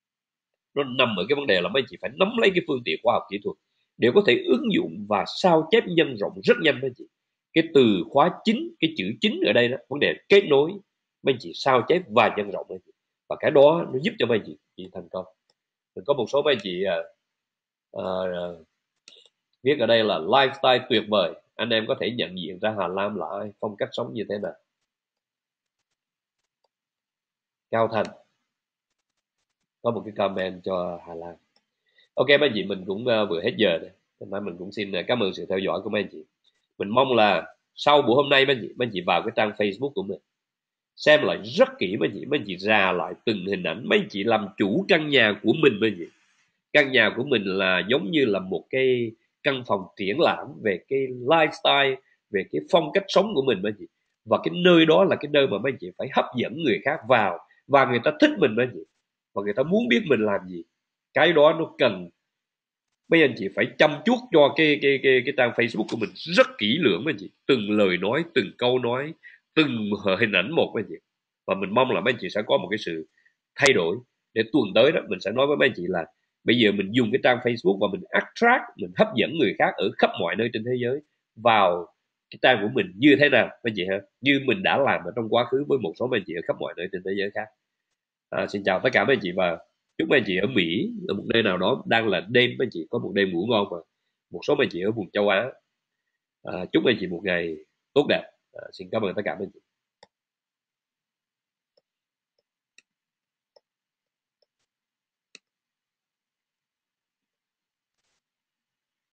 nó nằm ở cái vấn đề là mấy anh chị phải nắm lấy cái phương tiện khoa học kỹ thuật để có thể ứng dụng và sao chép nhân rộng rất nhanh mấy anh chị. Cái từ khóa chính, cái chữ chính ở đây đó, vấn đề kết nối mấy anh chị, sao chép và nhân rộng mấy anh chị. Và cái đó nó giúp cho mấy anh chị, chị thành công. Mình có một số mấy anh chị à, à, viết ở đây là lifestyle tuyệt vời, anh em có thể nhận diện ra Hà Lam là ai, phong cách sống như thế nào. Cao Thành có một cái comment cho Hà Lam. Ok mấy anh chị, mình cũng uh, vừa hết giờ rồi, nên mình cũng xin uh, cảm ơn sự theo dõi của mấy anh chị. Mình mong là sau buổi hôm nay mấy anh chị, mấy anh chị vào cái trang Facebook của mình xem lại rất kỹ mấy anh chị, mấy anh chị ra lại từng hình ảnh, mấy anh chị làm chủ căn nhà của mình mấy anh chị. Căn nhà của mình là giống như là một cái căn phòng triển lãm về cái lifestyle, về cái phong cách sống của mình mấy anh chị. Và cái nơi đó là cái nơi mà mấy anh chị phải hấp dẫn người khác vào, và người ta thích mình mấy anh chị, và người ta muốn biết mình làm gì. Cái đó nó cần mấy anh chị phải chăm chút cho cái cái cái cái trang Facebook của mình rất kỹ lưỡng mấy anh chị, từng lời nói, từng câu nói, từng hình ảnh một mấy anh chị. Và mình mong là mấy anh chị sẽ có một cái sự thay đổi, để tuần tới đó mình sẽ nói với mấy anh chị là bây giờ mình dùng cái trang Facebook và mình attract, mình hấp dẫn người khác ở khắp mọi nơi trên thế giới vào cái trang của mình như thế nào mấy anh chị ha, như mình đã làm ở trong quá khứ với một số mấy anh chị ở khắp mọi nơi trên thế giới khác. À, xin chào tất cả mấy anh chị, và chúc mấy anh chị ở Mỹ, ở một nơi nào đó đang là đêm, mấy anh chị có một đêm ngủ ngon. Và một số mấy anh chị ở vùng châu Á, à, chúc mấy anh chị một ngày tốt đẹp. À, xin cảm ơn tất cả mấy anh chị.